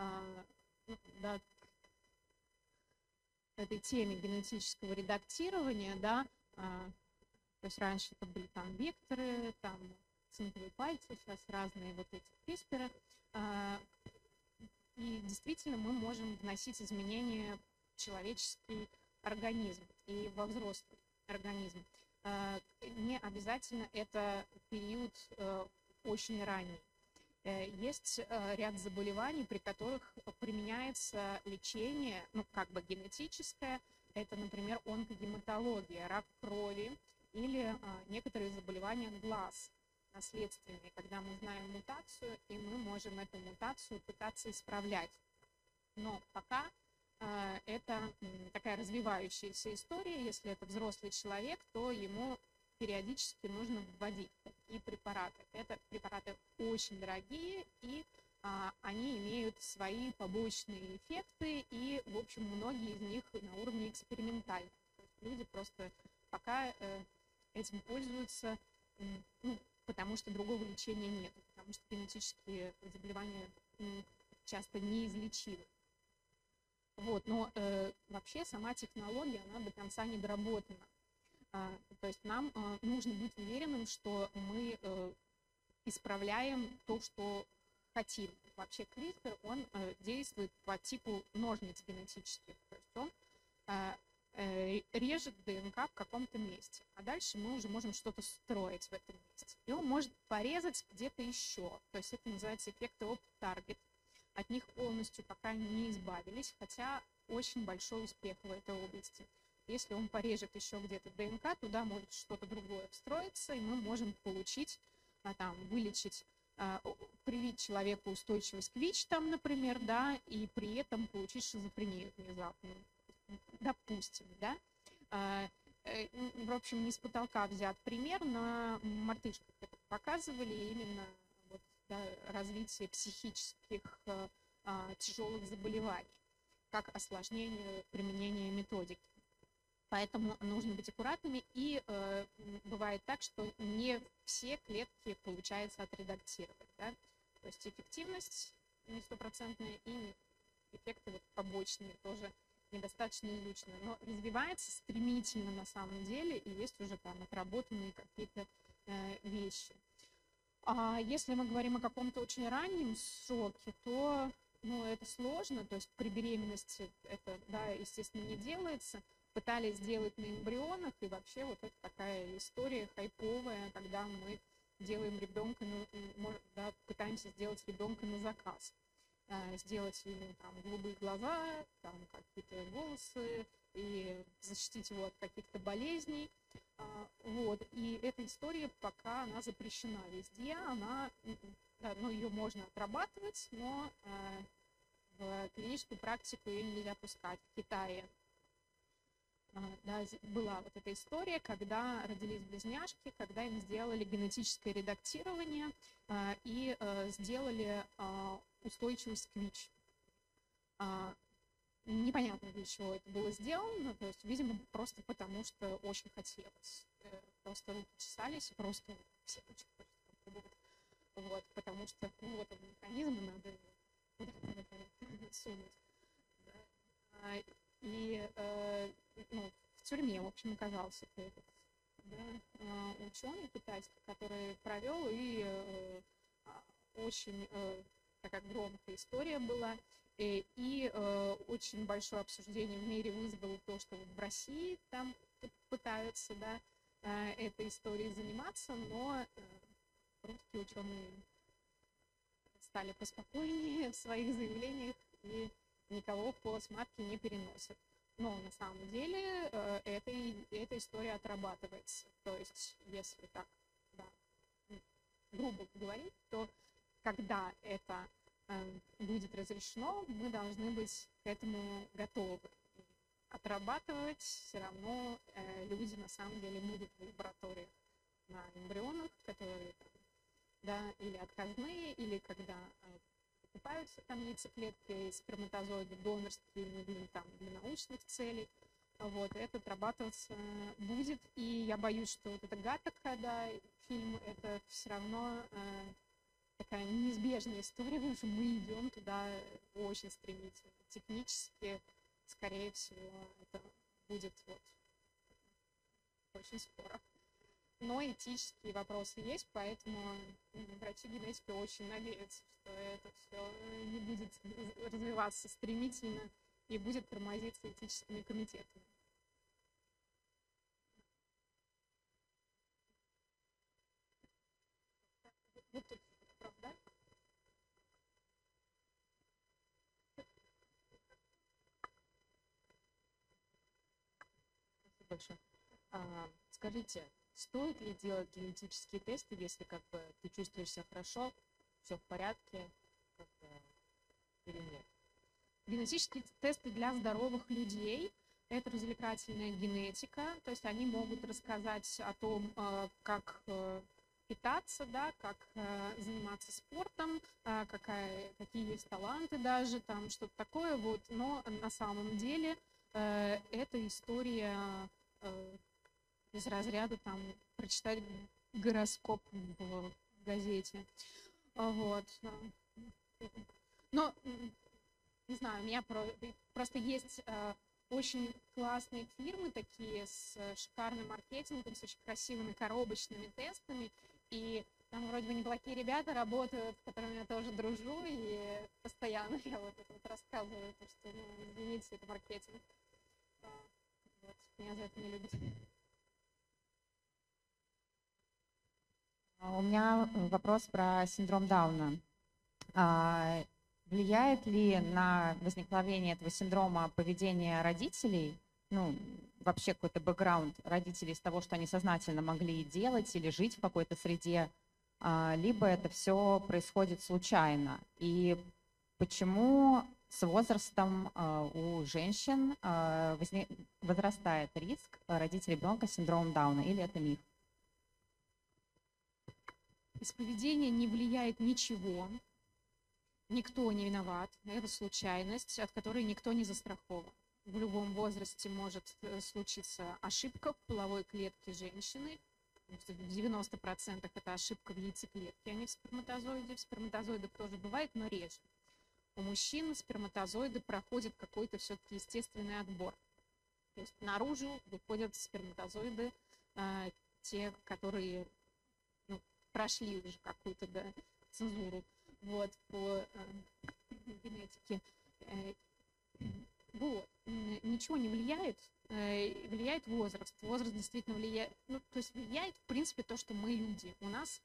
этой теме генетического редактирования, да. То есть раньше это были там векторы, там цинковые пальцы, сейчас разные вот эти CRISPR. И действительно мы можем вносить изменения в человеческий организм и во взрослый организм. Не обязательно это период очень ранний. Есть ряд заболеваний, при которых применяется лечение, ну, как бы генетическое. Это, например, онкогематология, рак крови или некоторые заболевания глаз, наследственные, когда мы знаем мутацию, и мы можем эту мутацию пытаться исправлять. Но пока это такая развивающаяся история. Если это взрослый человек, то ему периодически нужно вводить такие препараты. Это препараты очень дорогие, и они имеют свои побочные эффекты, и, в общем, многие из них на уровне экспериментальных. Люди просто пока этим пользуются, ну, потому что другого лечения нет, потому что генетические заболевания часто неизлечимы. Вот, но вообще сама технология, она до конца не доработана. То есть нам нужно быть уверенным, что мы исправляем то, что хотим. Вообще CRISPR, он действует по типу ножниц генетических. То есть он режет ДНК в каком-то месте, а дальше мы уже можем что-то строить в этом месте. И он может порезать где-то еще. То есть это называется эффект off-target. От них полностью пока не избавились, хотя очень большой успех в этой области. Если он порежет еще где-то ДНК, туда может что-то другое встроиться, и мы можем получить, вылечить, привить человеку устойчивость к ВИЧ, там, например, да, и при этом получить шизофрению внезапную, допустим, да. В общем, не с потолка взят пример, на мартышках это показывали именно вот, да, развитие психических тяжелых заболеваний, как осложнение применения методики. Поэтому нужно быть аккуратными, и бывает так, что не все клетки получается отредактировать. Да? То есть эффективность не стопроцентная, и эффекты вот побочные тоже недостаточно изучены. Но развивается стремительно на самом деле, и есть уже там отработанные какие-то вещи. А если мы говорим о каком-то очень раннем сроке, то это сложно, то есть при беременности это, да, естественно, не делается. Пытались сделать на эмбрионах, и вообще вот это такая история хайповая, когда мы делаем ребенка, да, пытаемся сделать ребенка на заказ. Сделать ему там голубые глаза, там какие-то волосы, и защитить его от каких-то болезней. Вот. И эта история пока она запрещена везде, она, да, ее можно отрабатывать, но в клиническую практику ее нельзя пускать. В Китае да, была вот эта история, когда родились близняшки, когда им сделали генетическое редактирование и сделали устойчивость к ВИЧ. Непонятно, для чего это было сделано, то есть, видимо, просто потому, что очень хотелось. Просто руки чесались, просто все очень хотят попробовать. Вот, потому что вот он механизм, надо куда-то сунуть. Да. И в тюрьме, в общем, оказался этот, да, ученый китайский, который провел, и очень такая громкая история была. И очень большое обсуждение в мире вызвало то, что в России там пытаются, да, этой историей заниматься, но русские ученые стали поспокойнее в своих заявлениях и никого в полость матки не переносят. Но на самом деле эта история отрабатывается. То есть, если так, да, грубо говорить, то когда это будет разрешено, мы должны быть к этому готовы. Отрабатывать все равно люди на самом деле будут в лабораториях на эмбрионах, которые, да, или отказные, или когда покупаются там яйцеклетки, сперматозоиды донорские, для научных целей. Вот, это отрабатываться будет. И я боюсь, что вот эта Гаттака, да, фильм, это все равно такая неизбежная история, потому что мы идем туда очень стремительно. Технически, скорее всего, это будет вот очень скоро. Но этические вопросы есть, поэтому врачи-генетики очень надеются, что это все не будет развиваться стремительно и будет тормозиться этическими комитетами. Вот тут, правда? Спасибо большое. Скажите, стоит ли делать генетические тесты, если как бы ты чувствуешь себя хорошо, все в порядке, как бы, или нет? Генетические тесты для здоровых людей – это развлекательная генетика, то есть они могут рассказать о том, как питаться, да, как заниматься спортом, какие есть таланты даже, там что-то такое, вот. Но на самом деле эта история из разряда там прочитать гороскоп в газете. Вот. Но, не знаю, у меня просто есть очень классные фирмы такие с шикарным маркетингом, с очень красивыми коробочными тестами. И там вроде бы неплохие ребята работают, с которыми я тоже дружу, и постоянно я вот это вот рассказываю, то, что, извините, это маркетинг. Вот. Меня за это не любят. У меня вопрос про синдром Дауна. Влияет ли на возникновение этого синдрома поведение родителей? ну, вообще какой-то бэкграунд родителей из того, что они сознательно могли делать или жить в какой-то среде, либо это все происходит случайно. И почему с возрастом у женщин возрастает риск родить ребенка с синдромом Дауна, или это миф? Из поведения не влияет ничего, никто не виноват, это случайность, от которой никто не застрахован. В любом возрасте может случиться ошибка в половой клетке женщины. В 90% это ошибка в яйцеклетке, а не в сперматозоиде. В сперматозоидах тоже бывает, но реже. У мужчин сперматозоиды проходят какой-то все-таки естественный отбор. То есть наружу выходят сперматозоиды, те, которые прошли уже какую-то цензуру по генетике. Вот. Ничего не влияет, влияет возраст. Возраст действительно влияет, то есть влияет, в принципе, то, что мы люди. У нас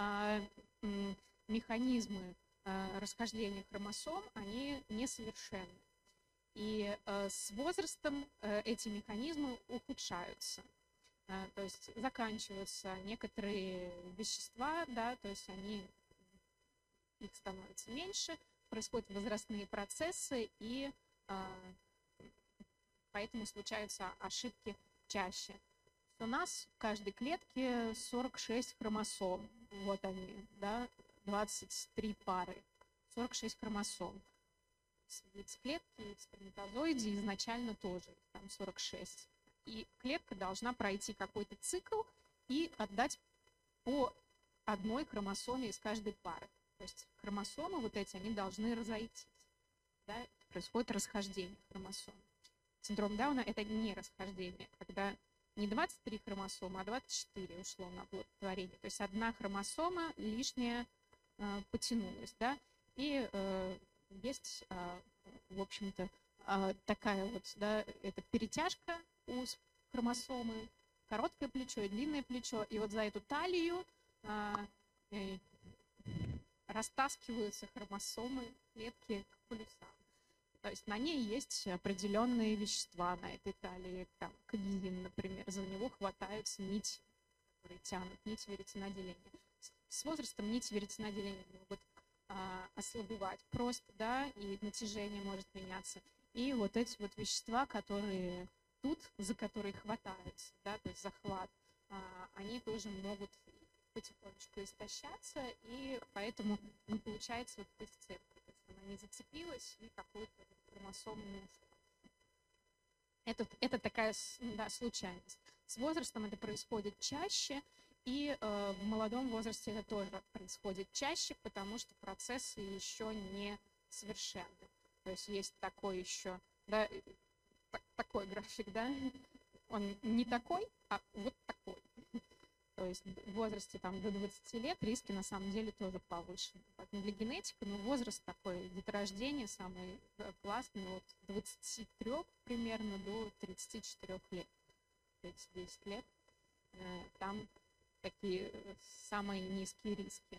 механизмы расхождения хромосом, они несовершенны. И с возрастом эти механизмы ухудшаются. То есть заканчиваются некоторые вещества, да, то есть их становится меньше, происходят возрастные процессы, и поэтому случаются ошибки чаще. У нас в каждой клетке 46 хромосом. Вот они, да, 23 пары, 46 хромосом. В яйцеклетке и в сперматозоиде изначально тоже там 46. И клетка должна пройти какой-то цикл и отдать по одной хромосоме из каждой пары. То есть хромосомы вот эти, они должны разойтись. Да? Происходит расхождение хромосом. Синдром Дауна – это не расхождение, когда не 23 хромосомы, а 24 ушло на оплодотворение. То есть одна хромосома лишняя потянулась. Да? И есть, в общем-то, такая вот, да, это перетяжка у хромосомы, короткое плечо и длинное плечо. И вот за эту талию растаскиваются хромосомы клетки к полюсам. То есть на ней есть определенные вещества на этой талии, там, кадеин, например, за него хватаются нити, которые тянут нити веретеноделения. С возрастом нити веретеноделения могут ослабевать просто, да, и натяжение может меняться. И вот эти вот вещества, которые тут, за которые хватаются, да, то есть захват, они тоже могут потихонечку истощаться, и поэтому не получается вот эта сцепка. То есть она не зацепилась, и какую-то хромосому не ушла. Это такая, да, случайность. С возрастом это происходит чаще, и в молодом возрасте это тоже происходит чаще, потому что процессы еще не совершенны. То есть есть такой еще, да, такой график, да, он не такой, а вот такой. То есть в возрасте там, до 20 лет риски на самом деле тоже повышены. Поэтому для генетики, возраст такой, деторождение самый классный, от 23 примерно до 34 лет. 30-10 лет. Там такие самые низкие риски.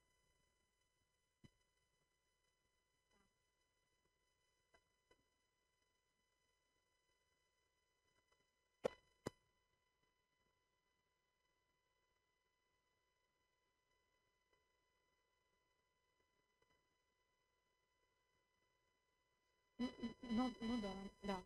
Ну да, да.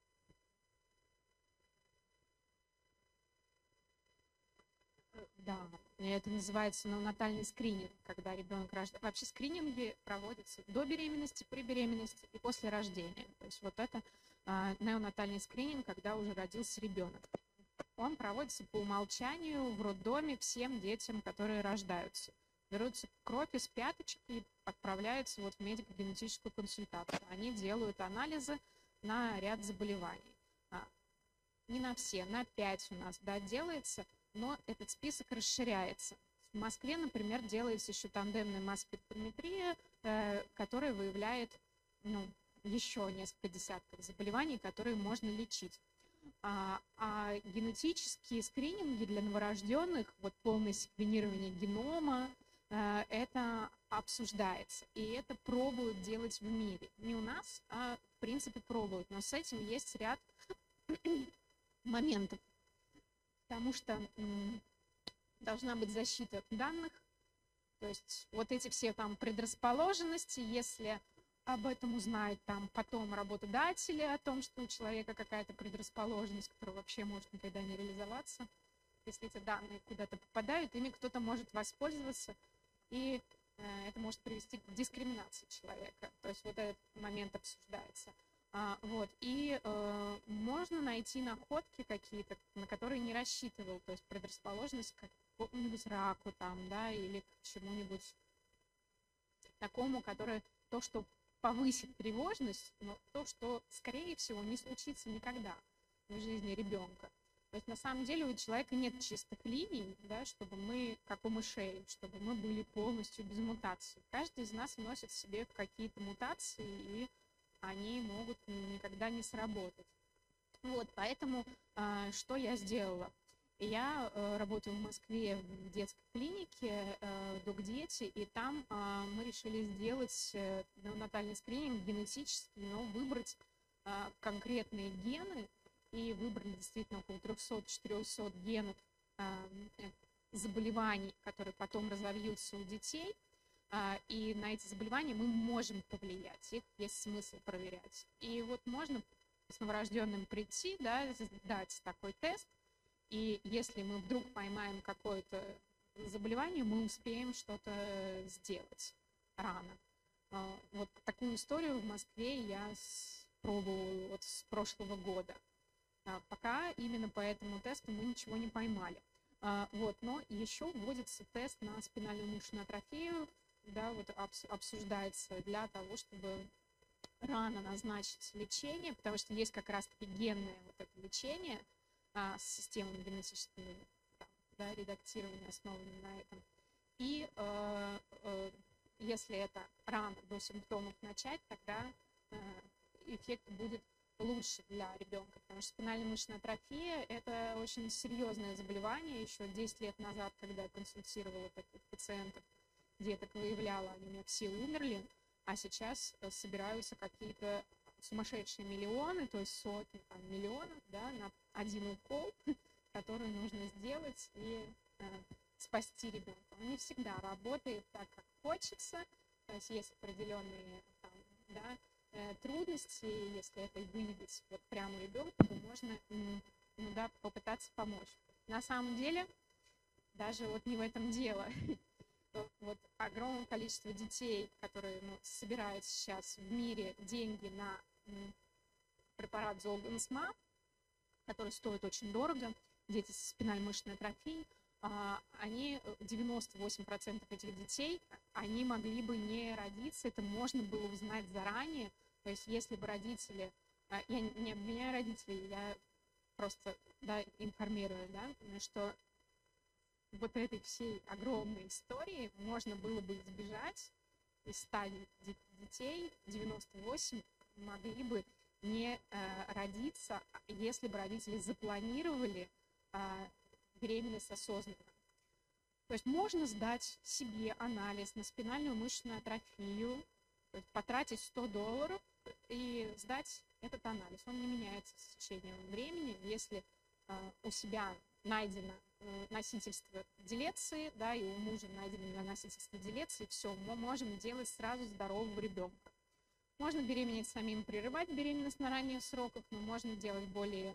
Да, это называется неонатальный скрининг, когда ребенок рождается. Вообще скрининги проводятся до беременности, при беременности и после рождения. То есть вот это неонатальный скрининг, когда уже родился ребенок. Он проводится по умолчанию в роддоме всем детям, которые рождаются. Берутся кровь из пяточек и отправляются вот в медико-генетическую консультацию. Они делают анализы на ряд заболеваний. Не на все, на 5 у нас, да, делается, но этот список расширяется. В Москве, например, делается еще тандемная масс-спектрометрия, которая выявляет еще несколько десятков заболеваний, которые можно лечить. А генетические скрининги для новорожденных, вот полное секвенирование генома, это обсуждается, и это пробуют делать в мире. Не у нас, а в принципе пробуют, но с этим есть ряд моментов, потому что должна быть защита данных, то есть вот эти все там предрасположенности, если об этом узнают там потом работодатели, о том, что у человека какая-то предрасположенность, которая вообще может никогда не реализоваться, если эти данные куда-то попадают, ими кто-то может воспользоваться, и это может привести к дискриминации человека. То есть вот этот момент обсуждается. Вот. И можно найти находки какие-то, на которые не рассчитывал, то есть предрасположенность к какому-нибудь раку там, да, или к чему-нибудь такому, которое то, что повысит тревожность, но то, что, скорее всего, не случится никогда в жизни ребенка. То есть на самом деле у человека нет чистых линий, да, чтобы мы, как у мышей, чтобы мы были полностью без мутаций. Каждый из нас носит в себе какие-то мутации, и они могут никогда не сработать. Вот, поэтому что я сделала? Я работаю в Москве в детской клинике «Док-дети», и там мы решили сделать неонатальный скрининг генетический, но выбрать конкретные гены, и выбрали действительно около 300-400 генов заболеваний, которые потом разовьются у детей. И на эти заболевания мы можем повлиять, их есть смысл проверять. И вот можно с новорожденным прийти, да, сдать такой тест, и если мы вдруг поймаем какое-то заболевание, мы успеем что-то сделать рано. Вот такую историю в Москве я пробовала вот с прошлого года. Пока именно по этому тесту мы ничего не поймали. Вот, но еще вводится тест на спинальную мышечную атрофию, да, вот обсуждается для того, чтобы рано назначить лечение, потому что есть как раз-таки генное вот это лечение с системами генетическими, да, редактирования, основанными на этом. И если это рано до симптомов начать, тогда эффект будет лучше для ребенка, потому что спинальная мышечная атрофия – это очень серьезное заболевание. Еще 10 лет назад, когда я консультировала таких пациентов, деток выявляла, они у меня все умерли, а сейчас собираются какие-то сумасшедшие миллионы, то есть сотни миллионов, да, на один укол, который нужно сделать и спасти ребенка. Он не всегда работает так, как хочется, то есть есть определенные там, да, трудности, если это выявить вот прямо ребенку, то можно да, попытаться помочь. На самом деле, даже вот не в этом дело. Вот огромное количество детей, которые собирают сейчас в мире деньги на препарат Золгенсма, который стоит очень дорого, дети со спинальной мышечной атрофией, они, 98% этих детей, они могли бы не родиться, это можно было узнать заранее. То есть если бы родители, я не обвиняю родителей, я просто да, информирую, да, что вот этой всей огромной истории можно было бы избежать, из 100 детей 98 могли бы не родиться, если бы родители запланировали беременность осознанно. То есть можно сдать себе анализ на спинальную мышечную атрофию, потратить $100 и сдать этот анализ. Он не меняется с течением времени. Если у себя найдено носительство делеции, да, и у мужа найдено носительство делеции, все, мы можем делать сразу здорового ребенка. Можно беременеть самим, прерывать беременность на ранних сроках, но можно делать более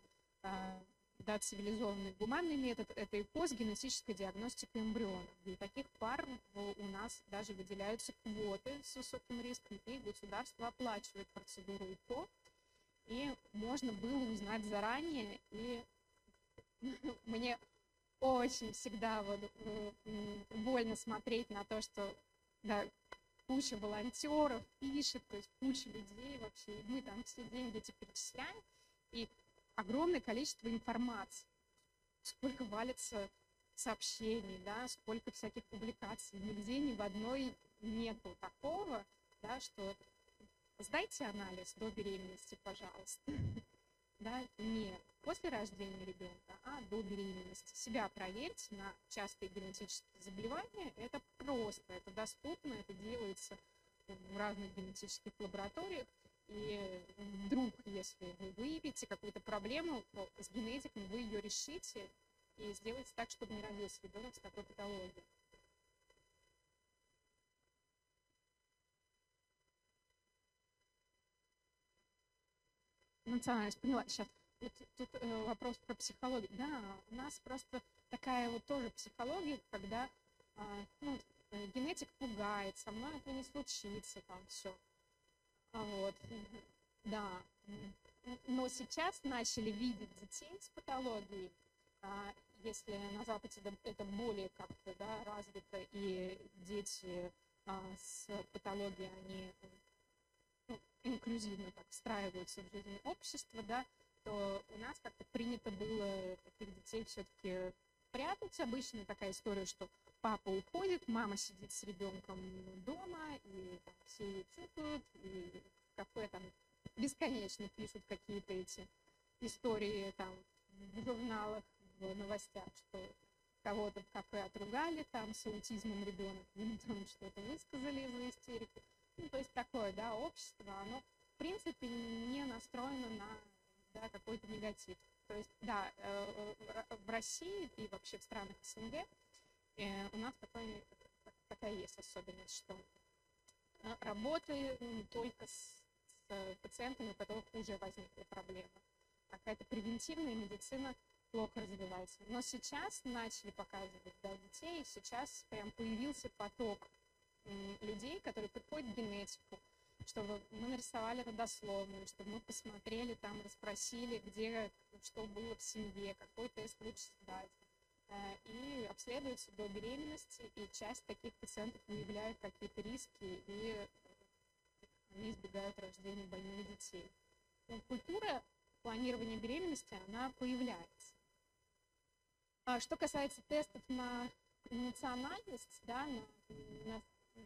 да, цивилизованный гуманный метод, это ИПОС, генетическая диагностика эмбрионов. Для таких пар у нас даже выделяются квоты с высоким риском, и государство оплачивает процедуру ИПО, и можно было узнать заранее, и мне очень всегда вот, больно смотреть на то, что да, куча волонтеров пишет, то есть куча людей вообще, и мы там все деньги эти перечисляем, и огромное количество информации, сколько валится сообщений, да, сколько всяких публикаций, нигде ни в одной нету такого, да, что сдайте анализ до беременности, пожалуйста, да, не после рождения ребенка, а до беременности. Себя проверьте на частые генетические заболевания, это просто, это доступно, это делается в разных генетических лабораториях. И вдруг, если вы выявите какой-то проблему, то с генетиком вы ее решите и сделаете так, чтобы не родился ребенок с такой патологией. Национальность, поняла. Сейчас. Вот тут вопрос про психологию. Да, у нас просто такая вот тоже психология, когда генетик пугает, со мной это не случится, там все. Вот. Да. Но сейчас начали видеть детей с патологией. Если на Западе это более как-то, да, развито, и дети с патологией, они инклюзивно так встраиваются в жизнь общества, да, то у нас как-то принято было таких детей все-таки прятать. Обычно такая история, что папа уходит, мама сидит с ребенком дома, и там, все ее чувствуют, и в кафе там бесконечно пишут какие-то эти истории там в журналах, в новостях, что кого-то в кафе отругали, там с аутизмом ребенок, там что-то высказали из-за истерики. Ну, то есть такое, да, общество, оно в принципе не настроено на, да, какой-то негатив. То есть, да, в России и вообще в странах СНГ у нас такая есть особенность, что работаем только с пациентами, у которых уже возникла проблема. Какая-то превентивная медицина плохо развивается. Но сейчас начали показывать, да, детей, сейчас прям появился поток людей, которые приходят в генетику, чтобы мы нарисовали родословную, чтобы мы посмотрели, там, расспросили, где, что было в семье, какой тест лучше сдать. И обследуются до беременности, и часть таких пациентов выявляют какие-то риски, и они избегают рождения больных детей. Но культура планирования беременности, она появляется. Что касается тестов на национальность, да, на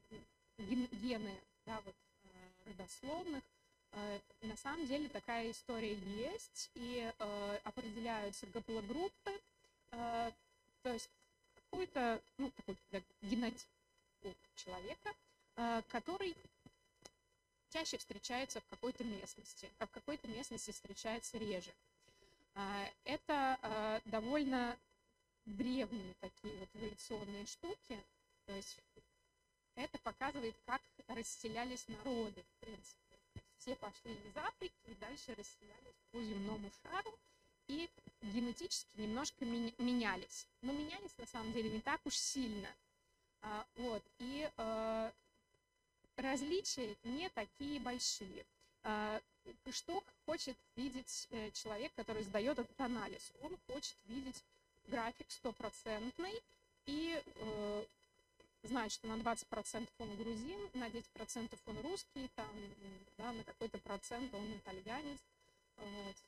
гены, да, вот, родословных, на самом деле такая история есть, и определяются гаплогруппы, то есть какой-то, ну, такой генотип у человека, который чаще встречается в какой-то местности, а в какой-то местности встречается реже. Это довольно древние такие вот эволюционные штуки, то есть это показывает, как расселялись народы, в принципе. Все пошли из Африки и дальше расселялись по земному шару и генетически немножко менялись. Но менялись на самом деле не так уж сильно. Вот. И различия не такие большие. Что хочет видеть человек, который сдает этот анализ? Он хочет видеть график стопроцентный и знать, что на 20% он грузин, на 10% он русский, там, да, на какой-то процент он итальянец. Вот.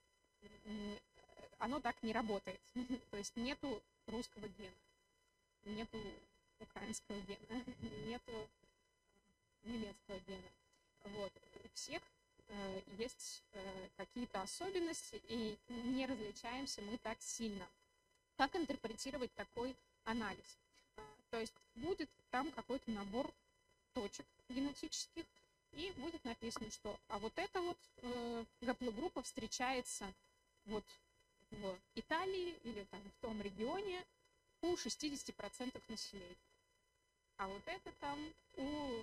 Оно так не работает. То есть нету русского гена, нету украинского гена, нету немецкого гена. Вот. У всех есть какие-то особенности, и не различаемся мы так сильно. Как интерпретировать такой анализ? То есть будет там какой-то набор точек генетических, и будет написано, что а вот эта вот гаплогруппа встречается вот в Италии или там в том регионе у 60% населения. А вот это там у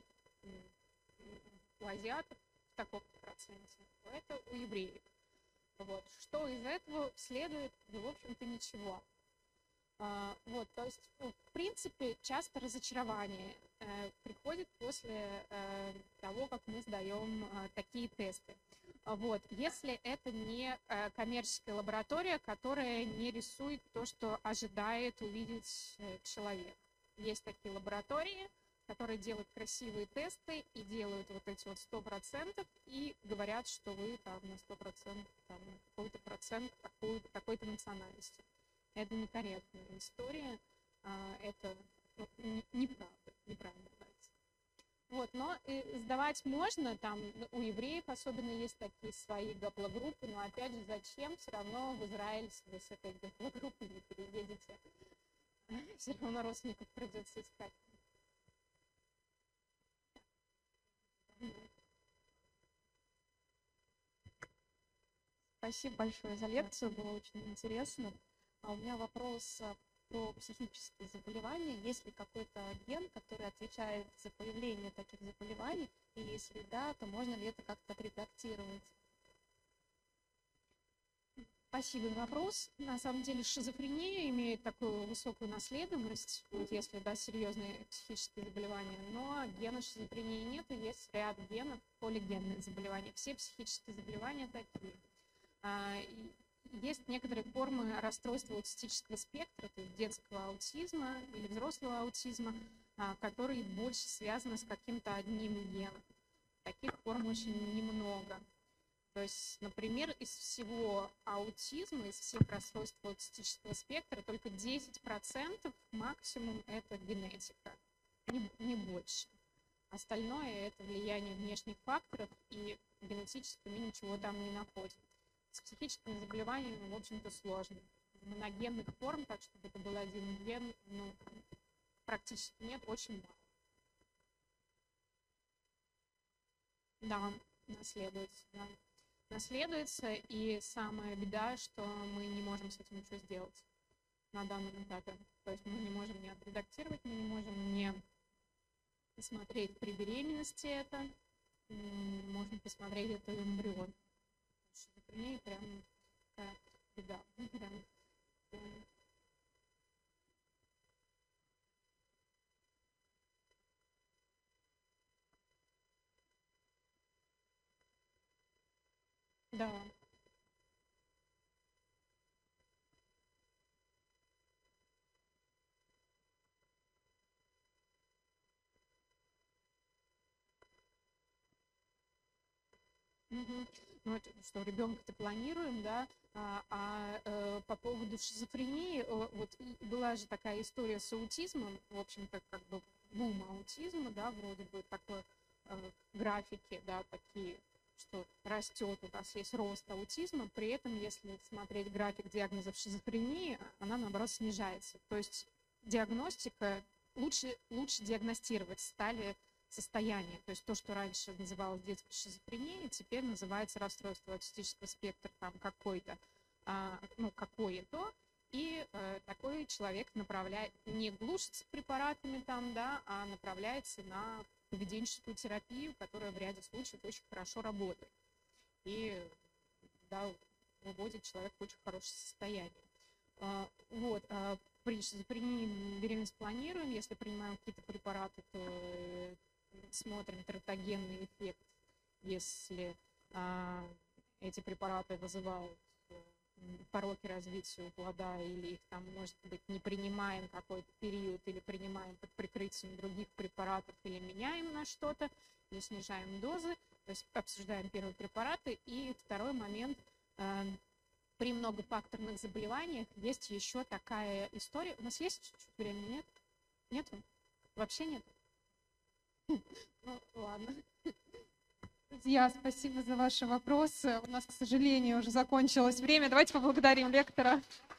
азиатов в таком-то проценте, а это у евреев. Вот. Что из этого следует? Да, в общем-то, ничего. Вот, то есть, в принципе, часто разочарование приходит после того, как мы сдаем такие тесты. Вот, если это не коммерческая лаборатория, которая не рисует то, что ожидает увидеть человек. Есть такие лаборатории, которые делают красивые тесты и делают вот эти вот 100% и говорят, что вы там на 100%, там, на какой-то процент такой-то национальности. Это некорректная история, это неправда, неправильно говорится. Вот, но сдавать можно, там у евреев особенно есть такие свои гаплогруппы, но опять же, зачем? Все равно в Израиль вы с этой гаплогруппой не переедете, все равно родственников придется искать. Спасибо большое за лекцию, было очень интересно. А у меня вопрос про психические заболевания. Есть ли какой-то ген, который отвечает за появление таких заболеваний? И если да, то можно ли это как-то отредактировать? Спасибо за вопрос. На самом деле шизофрения имеет такую высокую наследуемость, вот если да, серьезные психические заболевания, но гена шизофрении нет, и есть ряд генов полигенных заболеваний. Все психические заболевания такие. Есть некоторые формы расстройства аутистического спектра, то есть детского аутизма или взрослого аутизма, которые больше связаны с каким-то одним геном. Таких форм очень немного. То есть, например, из всего аутизма, из всех расстройств аутистического спектра только 10% максимум это генетика, не больше. Остальное это влияние внешних факторов, и генетически мы ничего там не находим. С психическими заболеваниями, в общем-то, сложно. Моногенных форм, так чтобы это был один ген, практически нет, очень мало. Да, наследуется, да. Наследуется, и самая беда, что мы не можем с этим ничего сделать на данном этапе. То есть мы не можем не отредактировать, мы не можем не посмотреть при беременности это, можем посмотреть это эмбрион. Шизофрения прям такая беда. Прям. Да. Ну, это что, ребенка-то планируем, да, по поводу шизофрении, вот была же такая история с аутизмом, в общем-то, как бы бум аутизма, да, вроде бы такой графики, да, такие, что растет, у нас есть рост аутизма, при этом, если смотреть график диагнозов шизофрении, она, наоборот, снижается. То есть диагностика, лучше диагностировать стали состояние. То есть то, что раньше называлось детской шизофренией, теперь называется расстройство аутистического спектра там какой-то, какое-то. И такой человек не глушится препаратами там, да, а направляется на поведенческую терапию, которая в ряде случаев очень хорошо работает. И да, выводит человека в очень хорошее состояние. При шизофрении беременность планируем, если принимаем какие-то препараты, то смотрим тератогенный эффект, если эти препараты вызывают пороки развития у плода, или их там, может быть, не принимаем какой-то период, или принимаем под прикрытием других препаратов, или меняем на что-то, или снижаем дозы. То есть обсуждаем первые препараты. И второй момент. При многофакторных заболеваниях есть еще такая история. У нас есть чуть-чуть времени? Нет? Нету? Вообще нет? Ну, ладно. Друзья, спасибо за ваши вопросы. У нас, к сожалению, уже закончилось время. Давайте поблагодарим лектора.